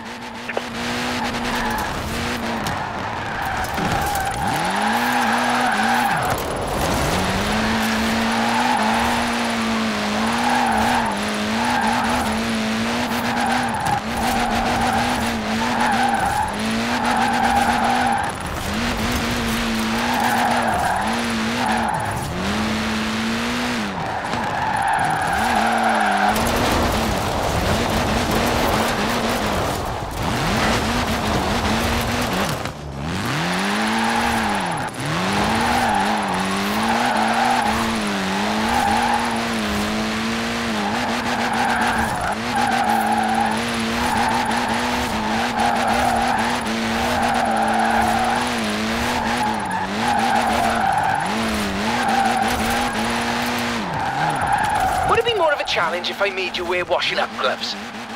Challenge if I made you wear washing up gloves.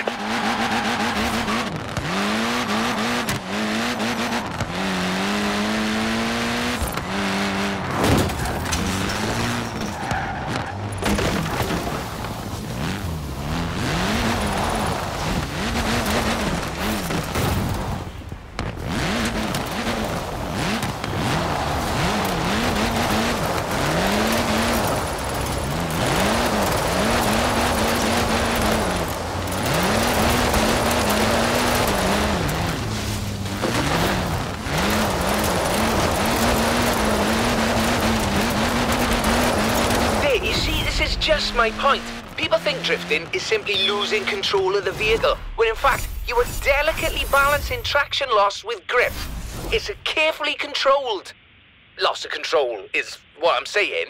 Just my point. People think drifting is simply losing control of the vehicle, when in fact you are delicately balancing traction loss with grip. It's a carefully controlled loss of control, is what I'm saying.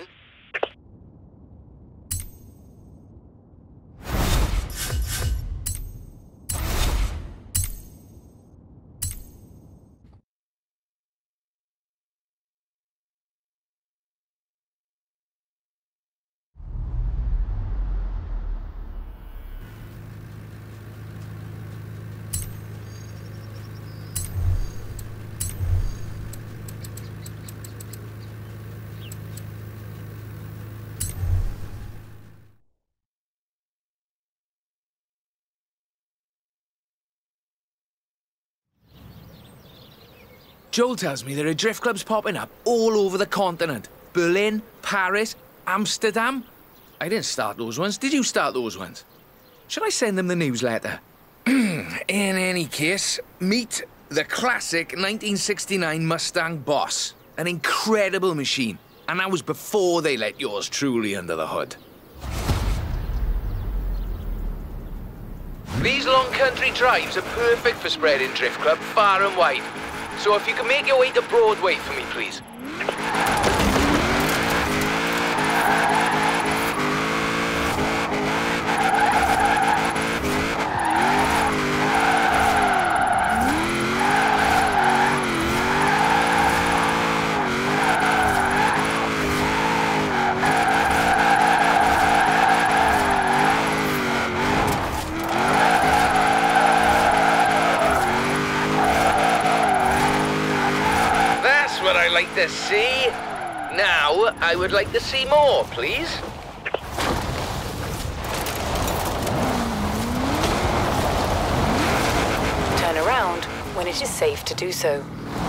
Joel tells me there are drift clubs popping up all over the continent. Berlin, Paris, Amsterdam. I didn't start those ones. Did you start those ones? Should I send them the newsletter? In any case, meet the classic nineteen sixty-nine Mustang Boss. An incredible machine. And that was before they let yours truly under the hood. These long country drives are perfect for spreading drift club far and wide. So if you can make your way to Broadway for me, please. like to see. Now, I would like to see more, please. Turn around when it is safe to do so.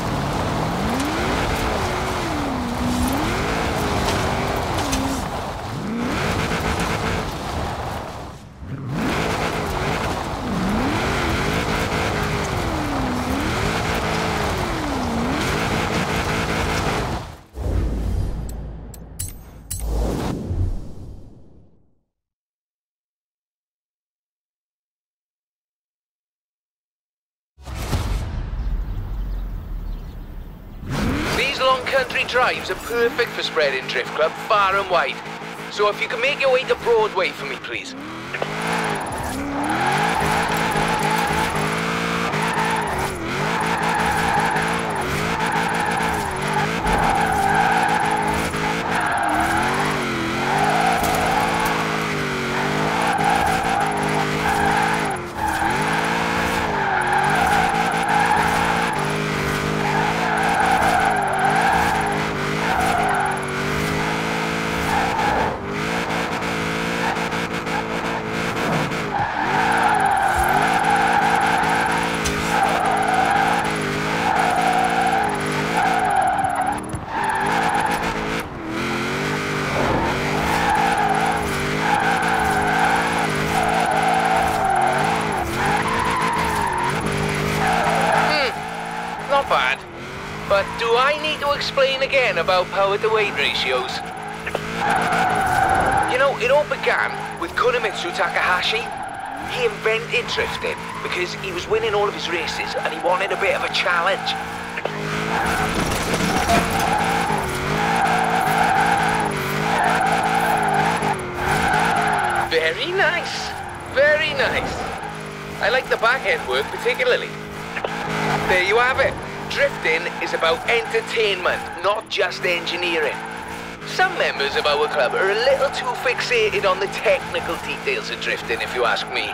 Country drives are perfect for spreading Drift Club far and wide. So if you can make your way to Broadway for me, please. But do I need to explain again about power to weight ratios? You know, it all began with Kunimitsu Takahashi. He invented drifting because he was winning all of his races and he wanted a bit of a challenge. Very nice. Very nice. I like the back end work particularly. There you have it. Drifting is about entertainment, not just engineering. Some members of our club are a little too fixated on the technical details of drifting, if you ask me.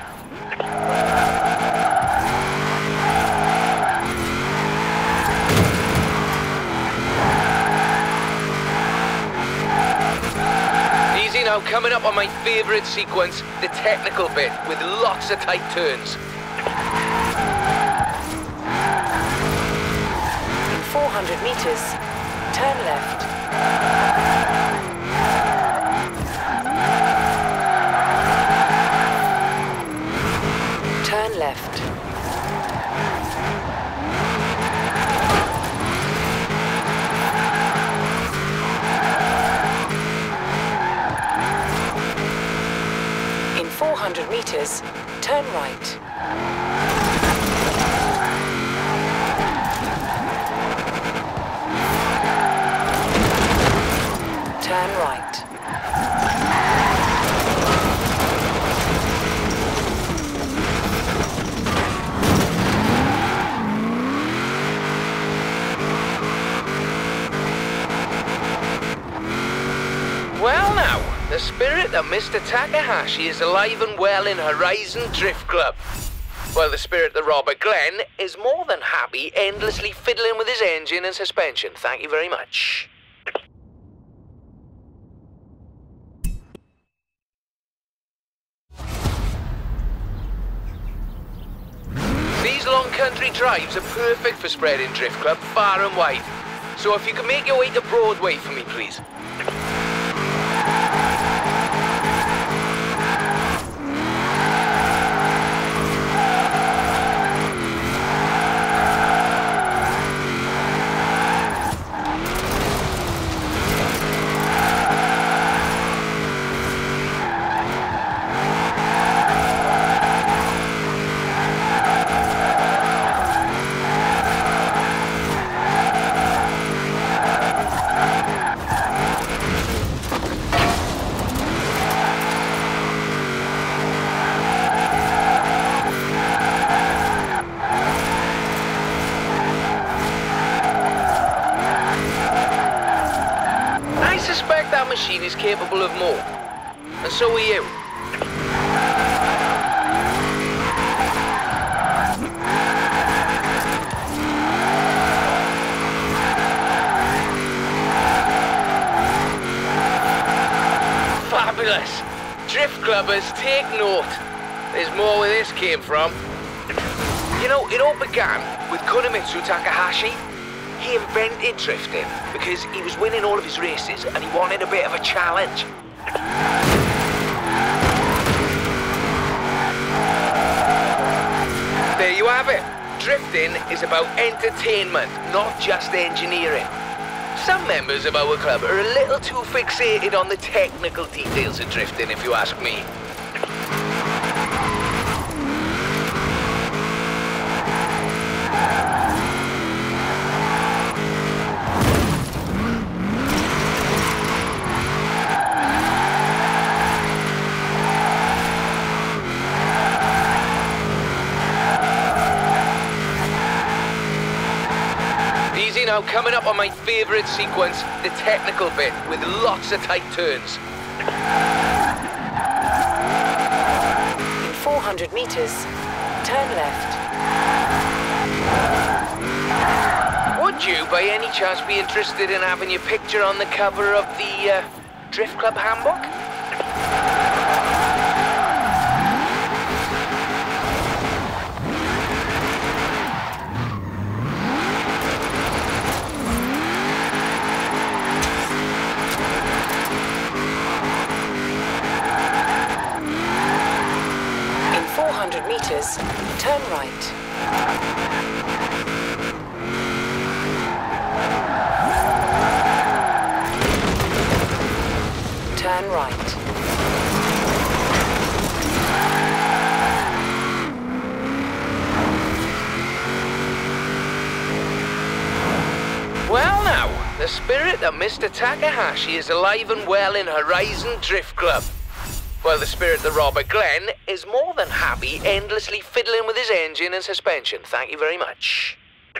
Easy now, coming up on my favourite sequence, the technical bit, with lots of tight turns. four hundred meters, turn left. Turn left. In four hundred meters, turn right. Turn right. Well now, the spirit of Mister Takahashi is alive and well in Horizon Drift Club. While the spirit of Robert Glenn is more than happy endlessly fiddling with his engine and suspension. Thank you very much. These long country drives are perfect for spreading Drift Club far and wide. So if you can make your way to Broadway for me, please. Machine is capable of more, and so are you. Fabulous! Drift clubbers, take note. There's more where this came from. You know, it all began with Kunimitsu Takahashi. He invented drifting because he was winning all of his races and he wanted a bit of a challenge. There you have it. Drifting is about entertainment, not just engineering. Some members of our club are a little too fixated on the technical details of drifting, if you ask me. Now, coming up on my favourite sequence, the technical bit, with lots of tight turns. In four hundred meters, turn left. Would you, by any chance, be interested in having your picture on the cover of the uh, Drift Club handbook? four hundred meters, turn right. Turn right. Well now, the spirit of Mister Takahashi is alive and well in Horizon Drift Club. Well, the spirit of Robert Glenn is more than happy endlessly fiddling with his engine and suspension. Thank you very much.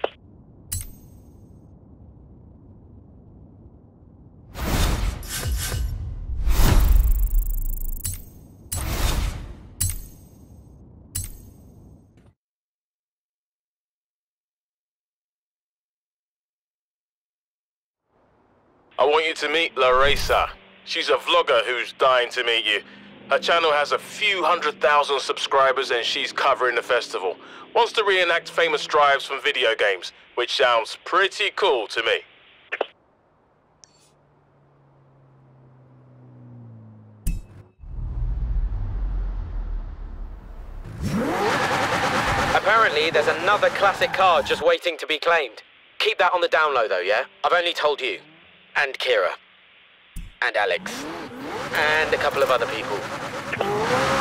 I want you to meet Larissa. She's a vlogger who's dying to meet you. Her channel has a few hundred thousand subscribers and she's covering the festival. Wants to reenact famous drives from video games, which sounds pretty cool to me. Apparently, there's another classic car just waiting to be claimed. Keep that on the down low, though, yeah? I've only told you. And Kira. And Alex. And a couple of other people.